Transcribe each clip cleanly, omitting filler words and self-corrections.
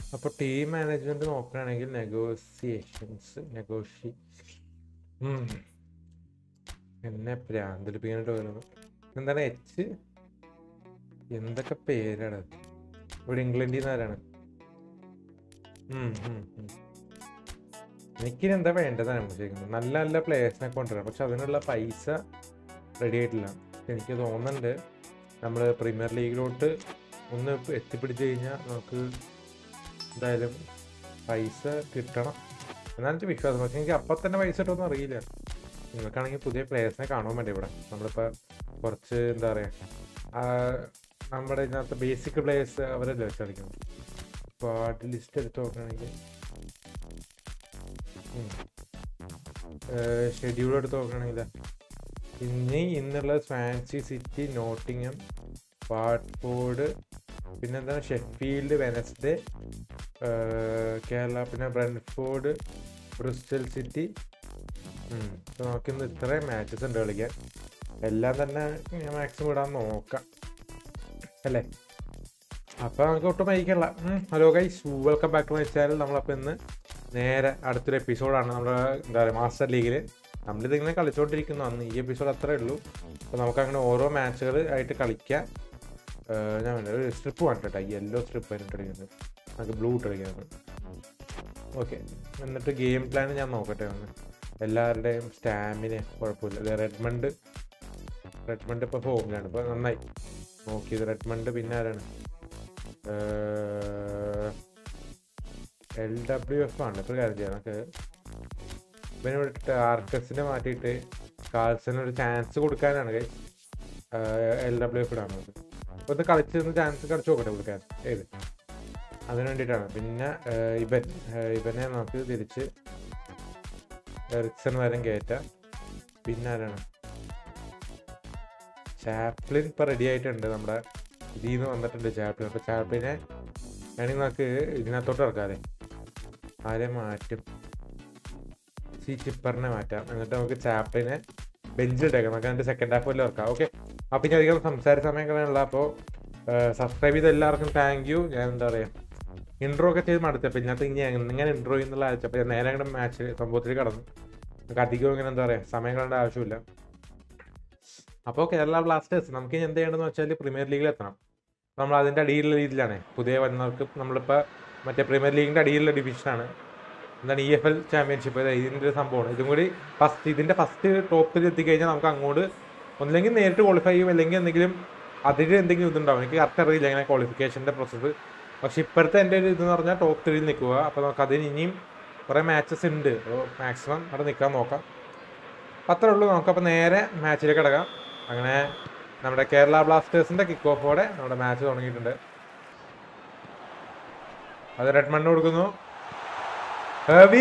അപ്പോൾ team management നോക്കുകയാണെങ്കിൽ എന്നെ പ്രാന്തലിപ്പിക്കാനായിട്ട് വരുന്നു. എന്താണ് എച്ച്, എന്തൊക്കെ പേരാണ് ഇവിടെ ഇംഗ്ലണ്ടിൽ നിന്ന് ആരാണ്? എനിക്കിനി എന്താ വേണ്ടതാണ് ചോദിക്കുന്നത്. നല്ല നല്ല പ്ലേയേഴ്സിനെ കൊണ്ടുവരാം, പക്ഷെ അതിനുള്ള പൈസ റെഡി ആയിട്ടില്ല. എനിക്ക് തോന്നുന്നുണ്ട് നമ്മൾ പ്രീമിയർ ലീഗിലോട്ട് ഒന്ന് എത്തിപ്പിടിച്ച് കഴിഞ്ഞാൽ നമുക്ക് എന്തായാലും പൈസ കിട്ടണം എന്നാണ് എനിക്ക് വിശ്വാസം. പക്ഷെ എനിക്ക് അപ്പം തന്നെ പൈസ കിട്ടുമെന്ന് അറിയില്ല. നിങ്ങൾക്കാണെങ്കിൽ പുതിയ പ്ലേയേഴ്സിനെ കാണുവാൻ വേണ്ടി ഇവിടെ നമ്മളിപ്പോൾ കുറച്ച് എന്താ പറയുക നമ്മുടെ ഇതിനകത്ത് ബേസിക് പ്ലേയേഴ്സ് അവരല്ലേ വെച്ച് കളിക്കുന്നത്. സ്ക്വാഡ് ലിസ്റ്റ് എടുത്ത് നോക്കുകയാണെങ്കിൽ ഷെഡ്യൂൾ എടുത്ത് നോക്കുകയാണെങ്കിൽ ഇന്നുള്ള സ്വാൻസി സിറ്റി, നോട്ടിങ്ങം, വാട്ട്ഫോർഡ്, പിന്നെന്താണ് ഷെഫീൽഡ് വെനസ്ഡേ, കേരള, പിന്നെ ബ്രെൻഫോർഡ്, ബ്രിസ്റ്റൽ സിറ്റി. നമുക്കിന്ന് ഇത്രയും മാച്ചസ് ഉണ്ട് കളിക്കാൻ. എല്ലാം തന്നെ ഞാൻ മാക്സിമം ഇടാൻ നോക്കാം അല്ലേ. അപ്പോൾ നമുക്ക് ഒട്ടും വൈകിക്കല്ല. Hello guys, welcome back to my channel. നമ്മളപ്പോൾ ഇന്ന് നേരെ അടുത്തൊരു എപ്പിസോഡാണ് നമ്മുടെ എന്താ പറയുക മാസ്റ്റർ ലീഗിൽ. നമ്മളിതിങ്ങനെ കളിച്ചുകൊണ്ടിരിക്കുന്നു. അന്ന് ഈ എപ്പിസോഡ് അത്രേ ഉള്ളൂ. അപ്പോൾ നമുക്കങ്ങനെ ഓരോ മാച്ചുകൾ ആയിട്ട് കളിക്കാം. ഞാൻ ഒരു സ്ട്രിപ്പ് വേണ്ടിട്ടാ, യെല്ലോ സ്ട്രിപ്പ് ആയിട്ട് കളിക്കുന്നത്. നമുക്ക് ബ്ലൂ ഇട്ട് കളിക്കുന്നത്. ഓക്കെ, എന്നിട്ട് ഗെയിം പ്ലാൻ ഞാൻ നോക്കട്ടെ ഒന്ന്. എല്ലാവരുടെയും സ്റ്റാമിന കുഴപ്പമില്ല. റെഡ്മണ്ട് ഇപ്പോൾ ഫോമിലാണ്. ഇപ്പോൾ നന്നായി നോക്കിയത് റെഡ്മണ്ട്. പിന്നെ ആരാണ്? LWF ആണ്. ഇപ്പോൾ കാര്യം ചെയ്യാം, നമുക്ക് ഇവനെ വിട്ടിട്ട് ആർക്കസിനെ മാറ്റിയിട്ട് കാൾസന് ഒരു ചാൻസ് കൊടുക്കാനാണ്. LWF ഇടാണ്. അപ്പോൾ ഇത് കളിച്ച് ചാൻസ് കളിച്ച് നോക്കട്ടെ കൊടുക്കാൻ. ഏത് അതിന് വേണ്ടിയിട്ടാണ്. പിന്നെ ഇവനെ നമുക്ക് തിരിച്ച് എറിക്സൺ വരെ കയറ്റാം. പിന്നെ ആരാണ്? ചാപ്ലിൻ ഇപ്പോൾ റെഡി ആയിട്ടുണ്ട്. നമ്മുടെ ഇതിൽ നിന്ന് വന്നിട്ടുണ്ട് ചാപ്ലിൻ. അപ്പോൾ ചാപ്ലിനെ വേണമെങ്കിൽ നമുക്ക് ഇതിനകത്തോട്ട് ഇറക്കാതെ ആരെ മാറ്റും? ചിപ്പറിനെ മാറ്റാം. എന്നിട്ട് നമുക്ക് ചാപ്ലിനെ ബെഞ്ചിലിട്ടേക്കാം. നമുക്ക് അതിൻ്റെ സെക്കൻഡ് ഹാഫ് വല്ലതും ഇറക്കാം. ഓക്കെ, അപ്പം ഇനി അധികം സംസാരിച്ച സമയം കളയാനുള്ള. അപ്പോൾ സബ്സ്ക്രൈബ് ചെയ്ത എല്ലാവർക്കും താങ്ക് യു. ഞാൻ എന്താ പറയുക ഇൻട്രോ ഒക്കെ ചെയ്ത് മടുത്തപ്പോൾ ഇതിനകത്ത് ഇനി എങ്ങനെ ഇൻട്രോ ചെയ്യുന്നുള്ള അയച്ചപ്പോൾ ഞാൻ നേരെ അങ്ങനെ മാച്ച് സംഭവത്തിൽ കടന്നു. നമുക്ക് അധികം ഇങ്ങനെ എന്താ പറയുക സമയം കളേണ്ട ആവശ്യമില്ല. അപ്പോൾ കേരള ബ്ലാസ്റ്റേഴ്സ് നമുക്ക് ഇനി എന്ത് ചെയ്യേണ്ടതെന്ന് വെച്ചാൽ പ്രീമിയർ ലീഗിൽ എത്തണം. നമ്മൾ അതിൻ്റെ അടിയിലുള്ള രീതിയിലാണ് പുതിയ വരുന്നവർക്ക്. നമ്മളിപ്പോൾ മറ്റേ പ്രീമിയർ ലീഗിൻ്റെ അടിയിലുള്ള ഡിവിഷനാണ്. എന്താണ് EFL ചാമ്പ്യൻഷിപ്പ്. ഇതിൻ്റെ ഒരു സംഭവമാണ്. ഇതും കൂടി ഇതിൻ്റെ ഫസ്റ്റ് ടോപ്പിൽ എത്തിക്കഴിഞ്ഞാൽ നമുക്ക് അങ്ങോട്ട് ഒന്നില്ലെങ്കിൽ നേരിട്ട് ക്വാളിഫൈ ചെയ്യും, അല്ലെങ്കിൽ എന്തെങ്കിലും അതിൽ എന്തെങ്കിലും ഇതുണ്ടാവും. എനിക്ക് കറക്റ്റ് അറിയില്ല എങ്ങനെ ക്വാളിഫിക്കേഷൻ്റെ പ്രോസസ്സ്. പക്ഷെ ഇപ്പോഴത്തെ എൻ്റെ ഒരു ഇതെന്ന് പറഞ്ഞാൽ ടോപ്പ് 3 നിൽക്കുക. അപ്പോൾ നമുക്ക് അതിന് ഇനിയും കുറേ മാച്ചസ് ഉണ്ട്. അപ്പോൾ മാക്സിമം അവിടെ നിൽക്കാൻ നോക്കാം. അത്രേ ഉള്ളൂ. നമുക്കപ്പോൾ നേരെ മാച്ചിലേക്ക് കിടക്കാം. അങ്ങനെ നമ്മുടെ കേരള ബ്ലാസ്റ്റേഴ്സിൻ്റെ കിക്ക് ഓഫോടെ നമ്മുടെ മാച്ച് തുടങ്ങിയിട്ടുണ്ട്. അത് റെഡ്മണ്ട് കൊടുക്കുന്നു. ഹെവി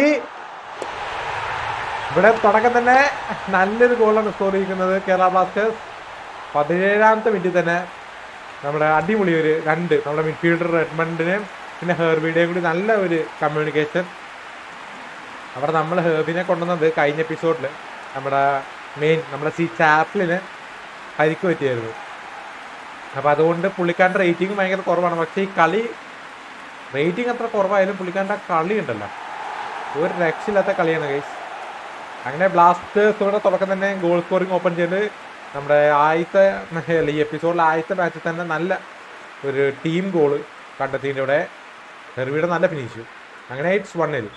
ഇവിടെ തുടക്കം തന്നെ നല്ലൊരു ഗോളാണ് സ്കോർ ചെയ്യിക്കുന്നത് കേരള ബ്ലാസ്റ്റേഴ്സ്. 17ാമത്തെ മിനിറ്റിൽ തന്നെ നമ്മുടെ അടിപൊളി ഒരു നമ്മുടെ മിഡ്ഫീൽഡർ റെഡ്മണ്ടിനെയും പിന്നെ ഹെർബിയുടെയും കൂടി നല്ല ഒരു കമ്മ്യൂണിക്കേഷൻ. അവിടെ നമ്മൾ ഹെർബിനെ കൊണ്ടുവന്നത് കഴിഞ്ഞ എപ്പിസോഡിൽ നമ്മുടെ ചാപ്ലിന് പരിക്ക് പറ്റിയായിരുന്നു. അപ്പോൾ അതുകൊണ്ട് പുള്ളിക്കാരൻ്റെ റേറ്റിംഗ് ഭയങ്കര കുറവാണ്. പക്ഷേ ഈ കളി റേറ്റിംഗ് അത്ര കുറവായാലും പുള്ളിക്കാരൻ്റെ കളി ഉണ്ടല്ലോ, ഒരു രക്ഷയില്ലാത്ത കളിയാണ് ഗൈസ്. അങ്ങനെ ബ്ലാസ്റ്റേഴ്സ് ഇവിടെ തുടക്കം തന്നെ ഗോൾ സ്കോറിങ് ഓപ്പൺ ചെയ്ത് നമ്മുടെ ഈ എപ്പിസോഡിൽ ആദ്യത്തെ മാച്ചിൽ തന്നെ നല്ല ഒരു ടീം ഗോള് കണ്ടെത്തിയിട്ട് ഇവിടെ ഹെർബിയുടെ നല്ല ഫിനിഷ്. അങ്ങനെ 1-1.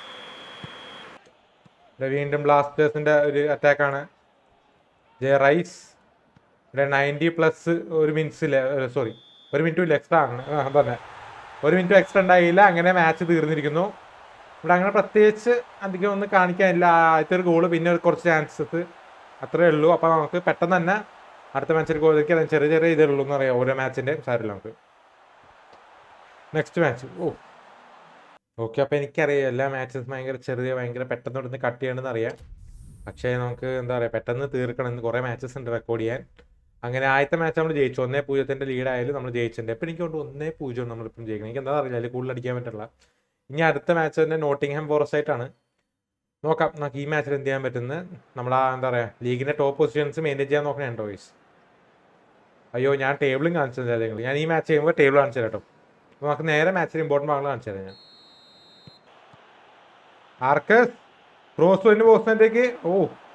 ഇവിടെ വീണ്ടും ബ്ലാസ്റ്റേഴ്സിൻ്റെ ഒരു അറ്റാക്കാണ്. റൈസ് ഇവിടെ 90+ ഒരു മിനിറ്റ്സില്ല, സോറി 1 മിനിറ്റും ഇല്ല, എക്സ്ട്രാ ആണ് തന്നെ. 1 മിനിറ്റും എക്സ്ട്രാ ഉണ്ടായില്ല. അങ്ങനെ മാച്ച് തീർന്നിരിക്കുന്നു. ഇവിടെ അങ്ങനെ പ്രത്യേകിച്ച് അധികം ഒന്നും കാണിക്കാനില്ല. ആദ്യത്തെ ഒരു ഗോള്, പിന്നെ കുറച്ച് ചാൻസസ്, അത്രേ ഉള്ളൂ. അപ്പോൾ നമുക്ക് പെട്ടെന്ന് തന്നെ അടുത്ത മാച്ചിൽ ഗോളിലേക്ക് അത് ചെറിയ ഇതേ ഉള്ളൂ എന്ന് പറയാം. ഓരോ മാച്ചിൻ്റെ സാരില്ല നമുക്ക്. Next match. ഓക്കെ, അപ്പോൾ എനിക്കറിയാം എല്ലാ മാച്ചസും ഭയങ്കര പെട്ടെന്ന് ഇവിടുന്ന് കട്ട് ചെയ്യണമെന്ന് അറിയാം. പക്ഷേ നമുക്ക് എന്താ പറയുക പെട്ടെന്ന് തീർക്കണം. ഇന്ന് കുറേ മാച്ചസ് ഉണ്ട് റെക്കോർഡ് ചെയ്യാൻ. അങ്ങനെ ആദ്യത്തെ മാച്ച് നമ്മൾ ജയിച്ചു. 1-0 ലീഡായാലും നമ്മൾ ജയിച്ചിട്ടുണ്ട്. അപ്പോൾ എനിക്ക് കൊണ്ട് 1-0 നമ്മളിപ്പം ജയിക്കണം. എനിക്ക് എന്താ അറിയില്ല, അതിൽ കൂടുതൽ അടിക്കാൻ പറ്റില്ല. ഇനി അടുത്ത മാച്ച് തന്നെ നോട്ടിംഗ്ഹാം ഫോറസ്റ്റ് ആയിട്ടാണ്. നോക്കാം നമുക്ക് ഈ മാച്ചിൽ എന്ത് ചെയ്യാൻ പറ്റുന്നത്. നമ്മളാ എന്താ പറയുക ലീഗിൻ്റെ ടോപ്പ് പൊസിഷൻസ് മെയിൻറ്റെയിൻ ചെയ്യാൻ നോക്കണേ കേട്ടോ ഗൈസ്. അയ്യോ, ഞാൻ ടേബിളും കാണിച്ചു തരാം. ഞാൻ ഈ മാച്ച് ചെയ്യുമ്പോൾ ടേബിൾ കാണിച്ചു തരാം കേട്ടോ. അപ്പോൾ നമുക്ക് നേരെ മാച്ചിൽ ഇമ്പോർട്ടൻ്റ് ഭാഗങ്ങൾ കാണിച്ചു തരാം ഞാൻ. ആർക്കസ് ക്രോസ് പോയിന്റ് പോസ്റ്റിലേക്ക്. ഓ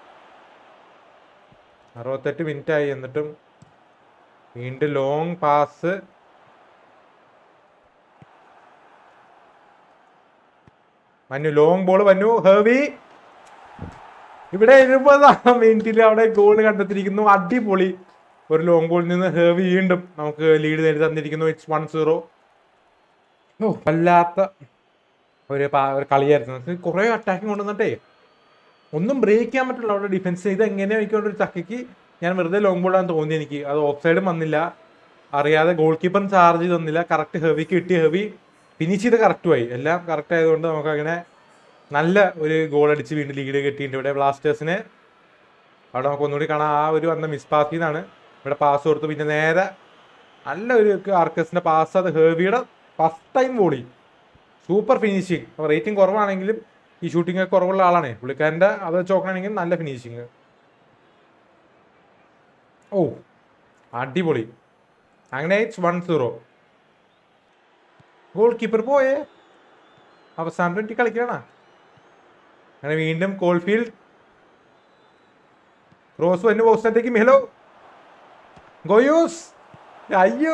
68 മിനിറ്റ് ആയി, എന്നിട്ടും വീണ്ടും ലോങ് പാസ്. മന്നു ലോങ് ബോൾ, മന്നു ഹെവി. ഇവിടെ 20 മിനിറ്റിൽ അവിടെ ഗോൾ കണ്ടെത്തിയിരിക്കുന്നു. അടിപൊളി ഒരു ലോങ് ബോളിൽ നിന്ന് ഹെവി വീണ്ടും നമുക്ക് ലീഡ് നേടി തന്നിരിക്കുന്നു. ഇറ്റ്സ് 1-0. വല്ലാത്ത ഒരു കളിയായിരുന്നു. കുറേ അറ്റാക്കിങ് കൊണ്ടുവന്നിട്ടേ ഒന്നും ബ്രേക്ക് ചെയ്യാൻ പറ്റില്ല അവിടെ ഡിഫൻസ്. ഇത് എങ്ങനെയാണ് എനിക്കൊരു ചക്കയ്ക്ക് ഞാൻ വെറുതെ ലോങ് ബോളാന്ന് തോന്നി എനിക്ക്. അത് ഓഫ് സൈഡും വന്നില്ല, അറിയാതെ ഗോൾ കീപ്പർ ചാർജ് തന്നില്ല. കറക്റ്റ് ഹെവിക്ക് കിട്ടി, ഹെവി ഫിനിഷ് ചെയ്ത് കറക്റ്റുമായി. എല്ലാം കറക്റ്റ് ആയതുകൊണ്ട് നമുക്ക് അങ്ങനെ നല്ല ഒരു ഗോൾ അടിച്ച് വീണ്ടും ലീഡ് കിട്ടിയിട്ടുണ്ട് ഇവിടെ ബ്ലാസ്റ്റേഴ്സിന്. അവിടെ നമുക്ക് ഒന്നുകൂടി കാണാം, ആ ഒരു വന്ന മിസ് പാസിൽ നിന്നാണ് ഇവിടെ പാസ് കൊടുത്തു. പിന്നെ നേരെ നല്ല ഒരു ആർക്കസിൻ്റെ പാസ്, അത് ഹെവിയുടെ ഫസ്റ്റ് ടൈം വോളി. സൂപ്പർ ഫിനിഷിങ്. റേറ്റിംഗ് കുറവാണെങ്കിലും ഈ ഷൂട്ടിംഗ് കുറവുള്ള ആളാണ് പുള്ളിക്കാരൻ്റെ. അത് വെച്ച് നോക്കുകയാണെങ്കിൽ നല്ല ഫിനിഷിങ്. ഓ അടിപൊളി. അങ്ങനെ ഇറ്റ്സ് 1-0. ഗോൾ കീപ്പർ പോയേ അവസാനം 20 കളിക്കണ. അങ്ങനെ വീണ്ടും കോൾഫീൽഡ് ക്രോസ് വന്നു പോസ്റ്റിലേക്ക്. മെഹലോ ഗോയൂസ്. അയ്യോ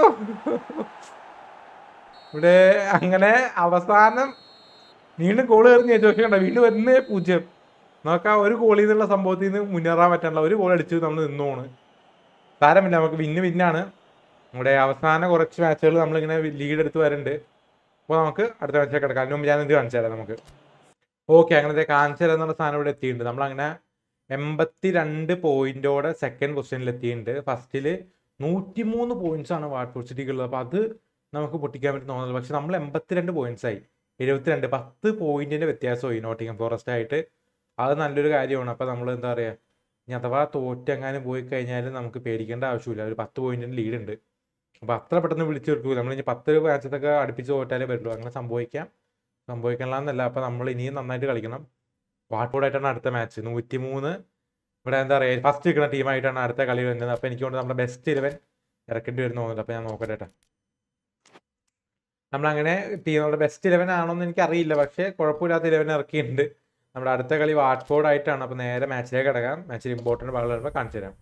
ഇവിടെ അങ്ങനെ അവസാനം വീണ്ടും ഗോൾ കയറി ചോദിക്കണ്ട. വീണ്ടും വരുന്നേ 0. നോക്കാം, ഒരു ഗോളിൽ നിന്നുള്ള സംഭവത്തിൽ നിന്ന് മുന്നേറാൻ പറ്റാനുള്ള ഒരു ഗോൾ അടിച്ച് നമ്മൾ നിന്നോണ്. സാരമില്ല, നമുക്ക് വിന്നാണ്. നമ്മുടെ അവസാന കുറച്ച് മാച്ചുകൾ നമ്മളിങ്ങനെ ലീഡ് എടുത്ത് വരുന്നുണ്ട്. അപ്പോൾ നമുക്ക് അടുത്ത മാച്ചിലേക്ക് കിടക്കാം. അതിന് മുമ്പ് ഞാനിത് കാണിച്ചു തരാം നമുക്ക്. ഓക്കെ, അങ്ങനത്തെ കാണിച്ചു തരാം എന്നുള്ള സാധനം ഇവിടെ എത്തിയിട്ടുണ്ട്. നമ്മളങ്ങനെ 82 പോയിന്റോടെ സെക്കൻഡ് പൊസിഷനിൽ എത്തിയിട്ടുണ്ട്. ഫസ്റ്റിൽ 103 പോയിന്റ്സ് ആണ് വാട്ട്ഫോർഡ് സിറ്റിക്കുള്ളത്. അപ്പോൾ അത് നമുക്ക് പൊട്ടിക്കാൻ പറ്റി തോന്നുന്നത്. പക്ഷെ നമ്മൾ 82 പോയിന്റ്സ് ആയി. 72 10 പോയിന്റിന്റെ വ്യത്യാസമായി നോട്ടിംഗം ഫോറസ്റ്റ് ആയിട്ട്. അത് നല്ലൊരു കാര്യമാണ്. അപ്പോൾ നമ്മൾ എന്താ പറയുക, ഇനി അഥവാ തോറ്റെങ്ങാനും പോയി കഴിഞ്ഞാൽ നമുക്ക് പേടിക്കേണ്ട ആവശ്യമില്ല. ഒരു 10 പോയിന്റിന് ലീഡ് ഉണ്ട്. അപ്പോൾ അത്ര പെട്ടെന്ന് വിളിച്ചു തീർക്കൂല. നമ്മൾ ഇനി 10 മാച്ചത്തൊക്കെ അടുപ്പിച്ച് തോറ്റാലേ പറ്റുള്ളൂ. അങ്ങനെ സംഭവിക്കണമെന്നല്ല. അപ്പോൾ നമ്മൾ ഇനിയും നന്നായിട്ട് കളിക്കണം. വാട്ട്ഫോർഡായിട്ടാണ് അടുത്ത മാച്ച്. 103 ഇവിടെ എന്താ പറയുക ഫസ്റ്റ് നിൽക്കുന്ന ടീമായിട്ടാണ് അടുത്ത കളി വരുന്നത്. അപ്പോൾ എനിക്ക് കൊണ്ട് നമ്മുടെ ബെസ്റ്റ് 11 ഇറക്കേണ്ടി വരുന്ന തോന്നുന്നുണ്ട്. അപ്പോൾ ഞാൻ നോക്കട്ടെ. നമ്മളങ്ങനെ ടീമുകളുടെ ബെസ്റ്റ് 11 ആണോന്ന് എനിക്കറിയില്ല, പക്ഷേ കുഴപ്പമില്ലാത്ത 11 ഇറക്കിയിട്ടുണ്ട്. നമ്മുടെ അടുത്ത കളി വാട്ട്ഫോർഡ് ആയിട്ടാണ്. അപ്പോൾ നേരെ മാച്ചിലേക്ക് കിടക്കാം. മാച്ചിൽ ഇമ്പോർട്ടൻറ്റ് ഭാഗങ്ങൾ വരുമ്പോൾ കാണിച്ചു തരാം.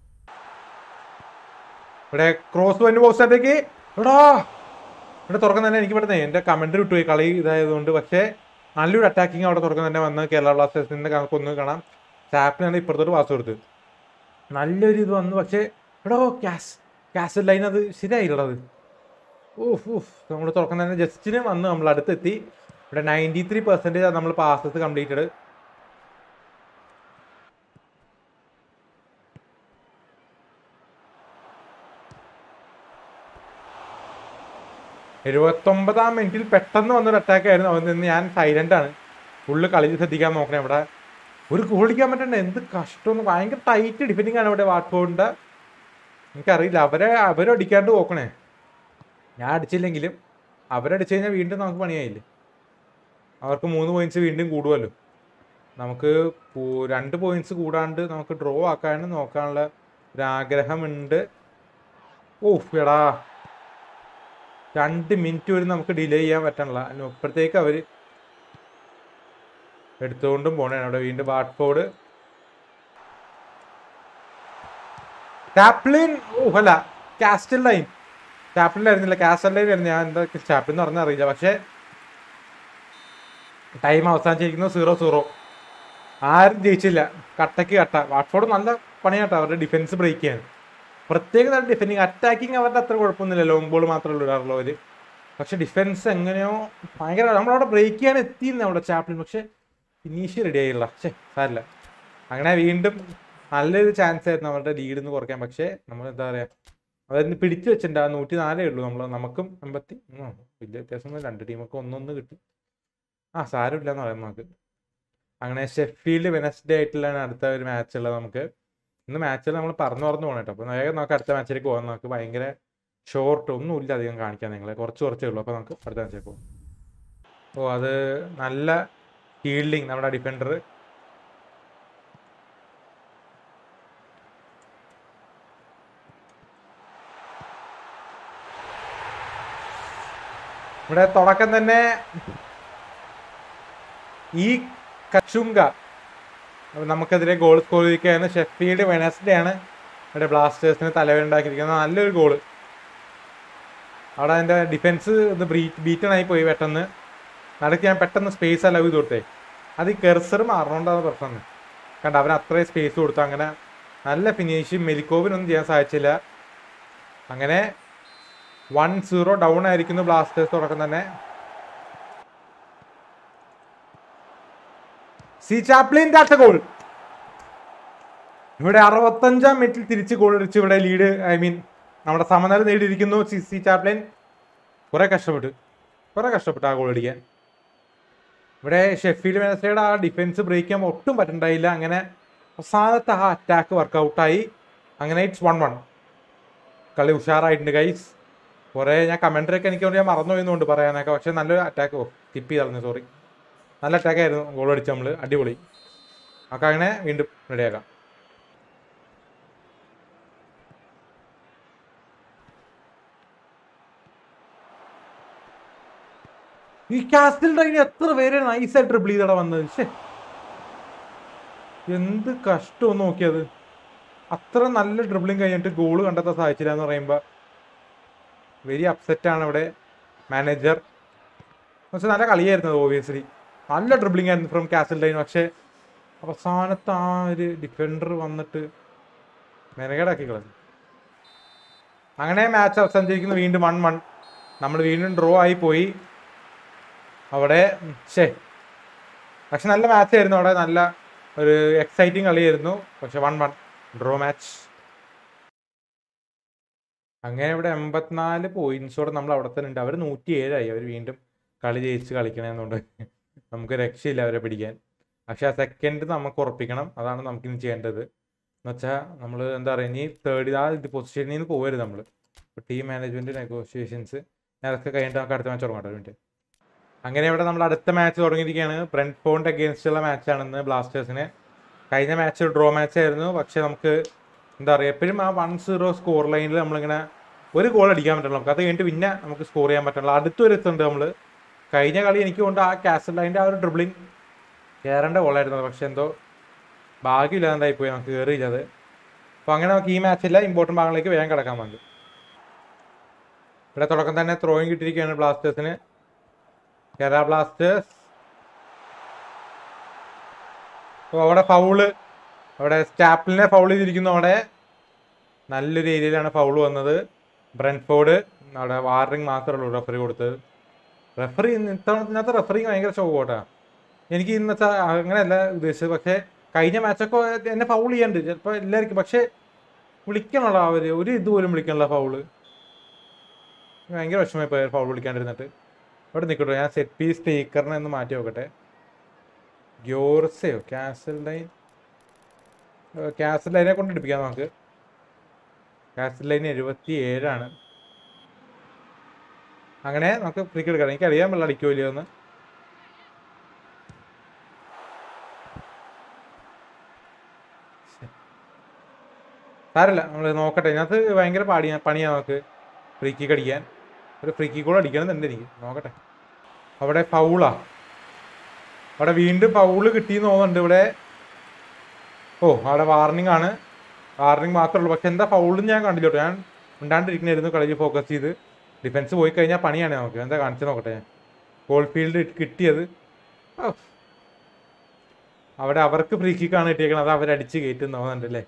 ഇവിടെ ക്രോസ് വന്നു പോസ്റ്റിലേക്ക്. ഇവിടെ തുറക്കം തന്നെ എനിക്ക് പെട്ടെന്ന് എൻ്റെ കമൻറ്റ് വിട്ടുപോയി കളി ഇതായതുകൊണ്ട്. പക്ഷേ നല്ലൊരു അറ്റാക്കിങ് അവിടെ തുറക്കം തന്നെ വന്ന് കേരള ബ്ലാസ്റ്റേഴ്സിൻ്റെ കണക്കൊന്ന് കാണാം. സാപ്പിനാണ് ഇപ്പുറത്തോട്ട് പാസ് കൊടുത്ത് നല്ലൊരു ഇത് വന്നു. പക്ഷേ ക്യാസ് ലൈൻ അത് ശരിയായില്ലത്. നമ്മൾ തുറക്കം തന്നെ ജസ്റ്റിന് വന്ന് നമ്മൾ അടുത്തെത്തി. ഇവിടെ 93% നമ്മൾ പാസസ് കംപ്ലീറ്റഡ്. എഴുപത്തൊമ്പതാം മിനിറ്റിൽ പെട്ടെന്ന് വന്നൊരു അറ്റാക്ക് ആയിരുന്നു. അവൻ നിന്ന് ഞാൻ സൈലന്റ് ആണ്. ഫുള്ള് കളി ശ്രദ്ധിക്കാൻ നോക്കണേ. ഇവിടെ ഒരു ഗോൾ അടിക്കാൻ പറ്റണ്ടേ, എന്ത് കഷ്ടമെന്ന്. ഭയങ്കര ടൈറ്റ് ഡിഫെൻഡിങ് ആണ് ഇവിടെ വാട്ട്ഫോർഡിൻ്റെ. എനിക്കറിയില്ല, അവരടിക്കാണ്ട് നോക്കണേ. ഞാൻ അടിച്ചില്ലെങ്കിലും അവരടിച്ചു കഴിഞ്ഞാൽ വീണ്ടും നമുക്ക് പണിയായില്ലേ. അവർക്ക് 3 പോയിന്റ്സ് വീണ്ടും കൂടുമല്ലോ. നമുക്ക് 2 പോയിന്റ്സ് കൂടാണ്ട് നമുക്ക് ഡ്രോ ആക്കാനും നോക്കാനുള്ള ഒരാഗ്രഹമുണ്ട്. എടാ 2 മിനിറ്റ് വരെ നമുക്ക് ഡിലേ ചെയ്യാൻ പറ്റണില്ല. അതിനപ്പുറത്തേക്ക് അവർ എടുത്തുകൊണ്ടും പോണേ. അവിടെ വീണ്ടും വാട്ട്ഫോർഡ് ടാപ്ലിൻ. അല്ല, കാസ്റ്റൽ ലൈൻ. ടാപ്ലിനായിരുന്നില്ല, കാസ്റ്റൽ ലൈൻ ആയിരുന്നു. ഞാൻ എന്താ ടാപ്ലിൻ എന്ന് പറഞ്ഞാൽ അറിയില്ല. പക്ഷേ ടൈം അവസാനിച്ചിരിക്കുന്നു 0-0. ആരും ജയിച്ചില്ല. കട്ടയ്ക്ക് കട്ട. വാട്ട്ഫോർഡ് നല്ല പണിയാട്ടോ അവരുടെ ഡിഫൻസ് ബ്രേക്ക് ചെയ്യാൻ. പ്രത്യേക തരം ഡിഫെൻഡിങ്. അറ്റാക്കിങ് അവരുടെ അത്ര കുഴപ്പമൊന്നുമില്ല, ലോങ് ബോൾ മാത്രമേ ഇടാറുള്ളൂ അവർ. പക്ഷെ ഡിഫൻസ് എങ്ങനെയോ ഭയങ്കര. നമ്മളവിടെ ബ്രേക്ക് ചെയ്യാൻ എത്തിയിരുന്നു അവിടെ ചാപ്ലിൻ. പക്ഷെ ഫിനിഷ് റെഡി ആയില്ല. സാരില്ല. അങ്ങനെ വീണ്ടും നല്ലൊരു ചാൻസ് ആയിരുന്നു അവരുടെ ലീഡ് നിന്ന് കുറയ്ക്കാൻ. പക്ഷേ നമ്മൾ എന്താ പറയുക, അതായത് പിടിച്ചു വെച്ചിട്ടുണ്ട്. 104 ഉള്ളൂ. നമുക്കും 50 വലിയ വ്യത്യാസം. 2 ടീമൊക്കെ 1-1 കിട്ടും. സാരമില്ല എന്ന് പറയാം നമുക്ക്. അങ്ങനെ ഷെഫീൽഡ് വെനസ്ഡേ ആയിട്ടുള്ളതാണ് അടുത്ത ഒരു മാച്ച് ഉള്ളത് നമുക്ക്. ഇന്ന് മാച്ചിൽ നമ്മൾ പറഞ്ഞു പോകണം കേട്ടോ. അപ്പോൾ വേഗം നമുക്ക് അടുത്ത മാച്ചിലേക്ക് പോകാം. നമുക്ക് ഭയങ്കര ഷോർട്ട് ഒന്നുമില്ല അധികം കാണിക്കാൻ നിങ്ങളെ. കുറച്ചേ ഉള്ളൂ. അപ്പോൾ നമുക്ക് അടുത്ത മാച്ചിലേക്ക് പോകും. അത് നല്ല ഫീൽഡിങ് നമ്മുടെ ഡിഫൻഡർ. ഇവിടെ തുടക്കം തന്നെ ഈ കച്ചുങ്ക നമുക്കെതിരെ ഗോൾ സ്കോർ ചെയ്തിരിക്കുകയാണ്. ഷെഫീൽഡ് വെനസ്ഡേ ആണ് ഇവിടെ ബ്ലാസ്റ്റേഴ്സിന് തലവേണ്ടാക്കിയിരിക്കുന്നത്. നല്ലൊരു ഗോള്. അവിടെ അതിൻ്റെ ഡിഫൻസ് ഇത് ബീറ്റണായി പോയി പെട്ടെന്ന്. നടക്ക് ഞാൻ പെട്ടെന്ന് സ്പേസ് അലവ് ചെയ്ത് കൊടുത്തേ. അത് ഈ കെർസർ മാറണോണ്ടാണ് പ്രശ്നം. കണ്ട അവൻ അത്രയും സ്പേസ് കൊടുത്തു. അങ്ങനെ നല്ല ഫിനിഷ്. മെലിക്കോവിനൊന്നും ചെയ്യാൻ സാധിച്ചില്ല. അങ്ങനെ 1-0 ഡൗൺ ആയിരിക്കുന്നു ബ്ലാസ്റ്റേഴ്സ് തുടക്കം തന്നെ. സി ചാപ്ലിൻ ടാച്ച ഗോൾ. ഇവിടെ 65-ാം മിനിറ്റിൽ തിരിച്ച് ഗോൾ അടിച്ച് ഇവിടെ ലീഡ് നമ്മുടെ സമനില നേടിയിരിക്കുന്നു സി ചാപ്ലിൻ. കുറെ കഷ്ടപ്പെട്ടു ആ ഗോൾ അടിക്കാൻ. ഇവിടെ ഷെഫീൽഡ് വെനസ്ഡേയുടെ ആ ഡിഫൻസ് ബ്രേക്ക് ചെയ്യാൻ ഒട്ടും പറ്റുന്നുണ്ടായില്ല. അങ്ങനെ അവസാനത്തെ ആ അറ്റാക്ക് വർക്കൗട്ടായി. അങ്ങനെ ഇറ്റ്സ് 1-1. കളി ഉഷാറായിട്ടുണ്ട് ഗൈസ്. കുറേ ഞാൻ കമൻറ്ററിയൊക്കെ എനിക്ക് ഞാൻ മറന്നു പോയെന്നുണ്ട് പറയാനൊക്കെ. പക്ഷെ നല്ലൊരു അറ്റാക്ക് സ്കിപ്പ് ചെയ്തറിഞ്ഞു, സോറി. നല്ല അറ്റാക്കായിരുന്നു ഗോൾ അടിച്ച് നമ്മൾ. അടിപൊളി. ഒക്കെ അങ്ങനെ വീണ്ടും റെഡിയാക്കാം. ഈ കാസ്റ്റിൽ ഡൈന് എത്ര പേര് നൈസായിട്ട് ട്രിപ്പിൾ ചെയ്തട വന്നത്. ശേ, എന്ത് കഷ്ടം നോക്കിയത്. അത്ര നല്ല ഡ്രിബിളിങ് കഴിഞ്ഞിട്ട് ഗോള് കണ്ടെത്താൻ സാധിച്ചില്ല എന്ന് പറയുമ്പോൾ വെരി അപ്സെറ്റാണ് ഇവിടെ മാനേജർ. പക്ഷെ നല്ല കളിയായിരുന്നു ഓബിയസ്ലി. നല്ല ഡ്രിബിളിങ് ആയിരുന്നു ഫ്രം കാസിൽ ഡൈൻ. പക്ഷേ അവസാനത്തെ ആ ഒരു ഡിഫൻഡർ വന്നിട്ട് മെനകേടാക്കി കളഞ്ഞു. അങ്ങനെ മാച്ച് അവസാനിച്ചിരിക്കുന്നു. വീണ്ടും 1-1. നമ്മൾ വീണ്ടും ഡ്രോ ആയി പോയി അവിടെ. പക്ഷെ നല്ല മാച്ച് ആയിരുന്നു അവിടെ. നല്ല ഒരു എക്സൈറ്റിങ് കളിയായിരുന്നു. പക്ഷെ 1-1 ഡ്രോ മാച്ച്. അങ്ങനെ ഇവിടെ 84 പോയിന്റ്സോടെ നമ്മൾ അവിടെ തന്നെ ഉണ്ട്. അവർ 107 അവർ വീണ്ടും കളി ജയിച്ച് കളിക്കണമെന്നുണ്ട്. നമുക്ക് രക്ഷയില്ല അവരെ പിടിക്കാൻ. പക്ഷെ ആ സെക്കൻഡ് നമുക്ക് ഉറപ്പിക്കണം. അതാണ് നമുക്കിനി ചെയ്യേണ്ടത്. എന്നുവെച്ചാൽ നമ്മൾ എന്താ പറയുക, ഇനി തേർഡ് പൊസിഷനിൽ നിന്ന് പോകരുത് നമ്മൾ. ടീം മാനേജ്മെന്റ് നെഗോഷിയേഷൻസ് അതൊക്കെ കഴിഞ്ഞിട്ട് നമുക്ക് അടുത്ത മാച്ച് തുടങ്ങാം. വേണ്ടി അങ്ങനെ ഇവിടെ നമ്മൾ അടുത്ത മാച്ച് തുടങ്ങിയിരിക്കുകയാണ്. ബ്രെൻറ്റ്ഫോർഡ് അഗേൻസ്റ്റുള്ള മാച്ചാണെന്ന് ബ്ലാസ്റ്റേഴ്സിന്. കഴിഞ്ഞ മാച്ച് ഡ്രോ മാച്ച് ആയിരുന്നു. പക്ഷെ നമുക്ക് എന്താ പറയുക, എപ്പോഴും ആ 1-0 സ്കോർ ലൈനിൽ നമ്മളിങ്ങനെ ഒരു ഗോൾ അടിക്കാൻ പറ്റുള്ളൂ. നമുക്ക് അത് കഴിഞ്ഞിട്ട് പിന്നെ നമുക്ക് സ്കോർ ചെയ്യാൻ പറ്റുള്ളൂ. അടുത്തൊരു എത്തുന്നുണ്ട് നമ്മൾ. കഴിഞ്ഞ കളി എനിക്ക് കൊണ്ട് ആ കാസൽ ലൈൻ്റെ ആ ഒരു ഡ്രിബിളിങ് കയറേണ്ട ഗോളായിരുന്നത്. പക്ഷെ എന്തോ ഭാഗ്യമില്ലാണ്ടായി പോയി, നമുക്ക് കയറിയില്ലത്. അപ്പോൾ അങ്ങനെ നമുക്ക് ഈ മാച്ചില്ല ഇമ്പോർട്ടൻറ്റ് ഭാഗങ്ങളിലേക്ക് വേഗം കിടക്കാൻ വേണ്ടി. ഇവിടെ തുടക്കം തന്നെ ത്രോയിങ് കിട്ടിയിരിക്കുകയാണ് ബ്ലാസ്റ്റേഴ്സിന്. കേരള ബ്ലാസ്റ്റേഴ്സ്. അപ്പോൾ അവിടെ ഫൗള്, അവിടെ സ്റ്റാപ്ലിനെ ഫൗൾ ചെയ്തിരിക്കുന്നു. അവിടെ നല്ലൊരു ഏരിയയിലാണ് ഫൗൾ വന്നത്. ബ്രെൻറ്റ്ഫോർഡ് അവിടെ വാർണിംഗ് മാത്രമേ ഉള്ളൂ റെഫറി കൊടുത്തത്. റെഫറി ഇന്നത്തെ റെഫറിങ് ഭയങ്കര ഷോക്കോട്ടാ. എനിക്ക് ഇന്നത്തെ അങ്ങനെയല്ല ഉദ്ദേശിച്ചത്. പക്ഷേ കഴിഞ്ഞ മാച്ചൊക്കെ എന്നെ ഫൗൾ ചെയ്യാണ്ട് ചിലപ്പോൾ എല്ലാവർക്കും. പക്ഷേ വിളിക്കണല്ലോ അവർ, ഒരു ഇതുപോലും വിളിക്കണല്ലോ ഫൗള്. ഭയങ്കര വിഷമമായി പോയി ഫൗൾ വിളിക്കാണ്ടിരുന്നിട്ട്. അവിടെ നിൽക്കട്ടോ, ഞാൻ സെറ്റ് പീസ് ടേക്കറിനെ ഒന്ന് മാറ്റി നോക്കട്ടെ. ഗ്യോർസയോ കാസൽ ലൈനെ കൊണ്ട് എടുപ്പിക്കാം നമുക്ക്. കാസൽ ലൈൻ 77. അങ്ങനെ നമുക്ക് ഫ്രീ കിക്ക് എടുക്കാം. എനിക്കറിയാൻ വെള്ളം അടിക്കുമോ ഇല്ലയോ എന്ന്. സാരമില്ല, നമ്മൾ നോക്കട്ടെ. ഇതിനകത്ത് ഭയങ്കര പണിയാണ് നമുക്ക് ഫ്രീ കിക്ക് അടിക്കാൻ. ഒരു ഫ്രീ കിക്ക് കൂടെ അടിക്കണമെന്നുണ്ട് എനിക്ക്. നോക്കട്ടെ. അവിടെ ഫൗളാ. അവിടെ വീണ്ടും ഫൗള് കിട്ടിയെന്ന് തോന്നുന്നുണ്ട് ഇവിടെ. അവിടെ വാർണിംഗ് ആണ്. വാർണിംഗ് മാത്രമേ ഉള്ളൂ. പക്ഷെ എന്താ ഫൗളും ഞാൻ കണ്ടില്ല കേട്ടോ. ഞാൻ ഉണ്ടാണ്ടിരിക്കണായിരുന്നു കളിയിൽ ഫോക്കസ് ചെയ്ത്. ഡിഫൻസ് പോയി കഴിഞ്ഞാൽ പണിയാണ് നമുക്ക്. എന്താ കാണിച്ചു നോക്കട്ടെ. ഞാൻ ഗോൾ ഫീൽഡ് കിട്ടിയത് അവിടെ അവർക്ക് ഫ്രീ കിക്കാണ് കിട്ടിയേക്കുന്നത്. അത് അവരടിച്ച് കയറ്റും തോന്നുന്നുണ്ട് അല്ലേ.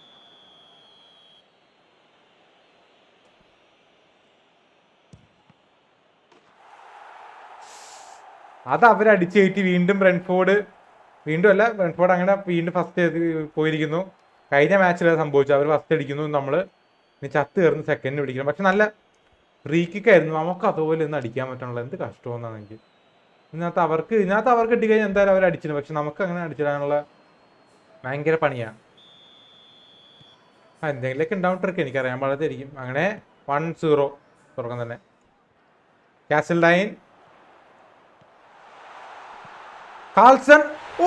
അത് അവരടിച്ച് കയറ്റി. വീണ്ടും ബ്രെൻറ്റ്ഫോർഡ് അങ്ങനെ വീണ്ടും ഫസ്റ്റ് പോയിരിക്കുന്നു. കഴിഞ്ഞ മാച്ചിൽ അത് സംഭവിച്ചു. അവർ ഫസ്റ്റ് അടിക്കുന്നു, നമ്മൾ ഇനി ചത്ത് കയറുന്ന സെക്കൻഡ് പിടിക്കണം. പക്ഷെ നല്ല ഫ്രീ കിക്കായിരുന്നു. നമുക്ക് അതുപോലെ ഒന്നും അടിക്കാൻ പറ്റണല്ലോ. എന്ത് കഷ്ടമെന്നാണ് എനിക്ക്. ഇതിനകത്ത് അവർക്ക് കിട്ടിക്കഴിഞ്ഞാൽ എന്തായാലും അവർ അടിച്ചിരുന്നു. പക്ഷെ നമുക്ക് അങ്ങനെ അടിച്ചിടാനുള്ള ഭയങ്കര പണിയാണ്. എന്തെങ്കിലുമൊക്കെ ഉണ്ടാവും ട്രിക്ക്, എനിക്കറിയാൻ പാടായിരിക്കും. അങ്ങനെ 1-0 തുടക്കം തന്നെ. കാസൽ ഡൈൻ, കാൾസൺ.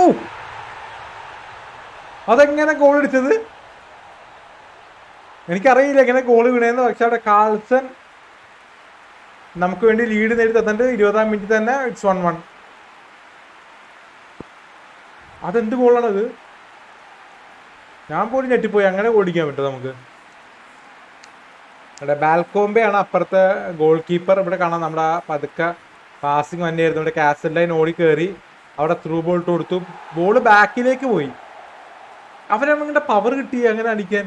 അതെങ്ങനെ ഗോൾ അടിച്ചത് എനിക്കറിയില്ല, എങ്ങനെ ഗോൾ വീണേന്ന്. പക്ഷെ അവിടെ കാൾസൺ നമുക്ക് വേണ്ടി ലീഡ് നേടി തന്നിട്ട് 20ാം മിനിറ്റ് തന്നെ ഇറ്റ്സ് 1-1. അതെന്ത് ഗോളാണത്? ഞാൻ പോലും ഞെട്ടിപ്പോയി. അങ്ങനെ ഓടിക്കാൻ പറ്റും നമുക്ക്. ഇവിടെ ബാൽക്കോംബെയാണ് അപ്പുറത്തെ ഗോൾ കീപ്പർ. ഇവിടെ കാണാം നമ്മുടെ പതുക്കെ പാസിങ് വന്നെയായിരുന്നു. ഇവിടെ കാസൽ ലൈൻ ഓടി കയറി അവിടെ ത്രൂ ബോൾ ഇട്ട് കൊടുത്തു. ബോള് ബാക്കിലേക്ക് പോയി. അവനങ്ങനെ പവർ കിട്ടി അങ്ങനെ അടിക്കാൻ.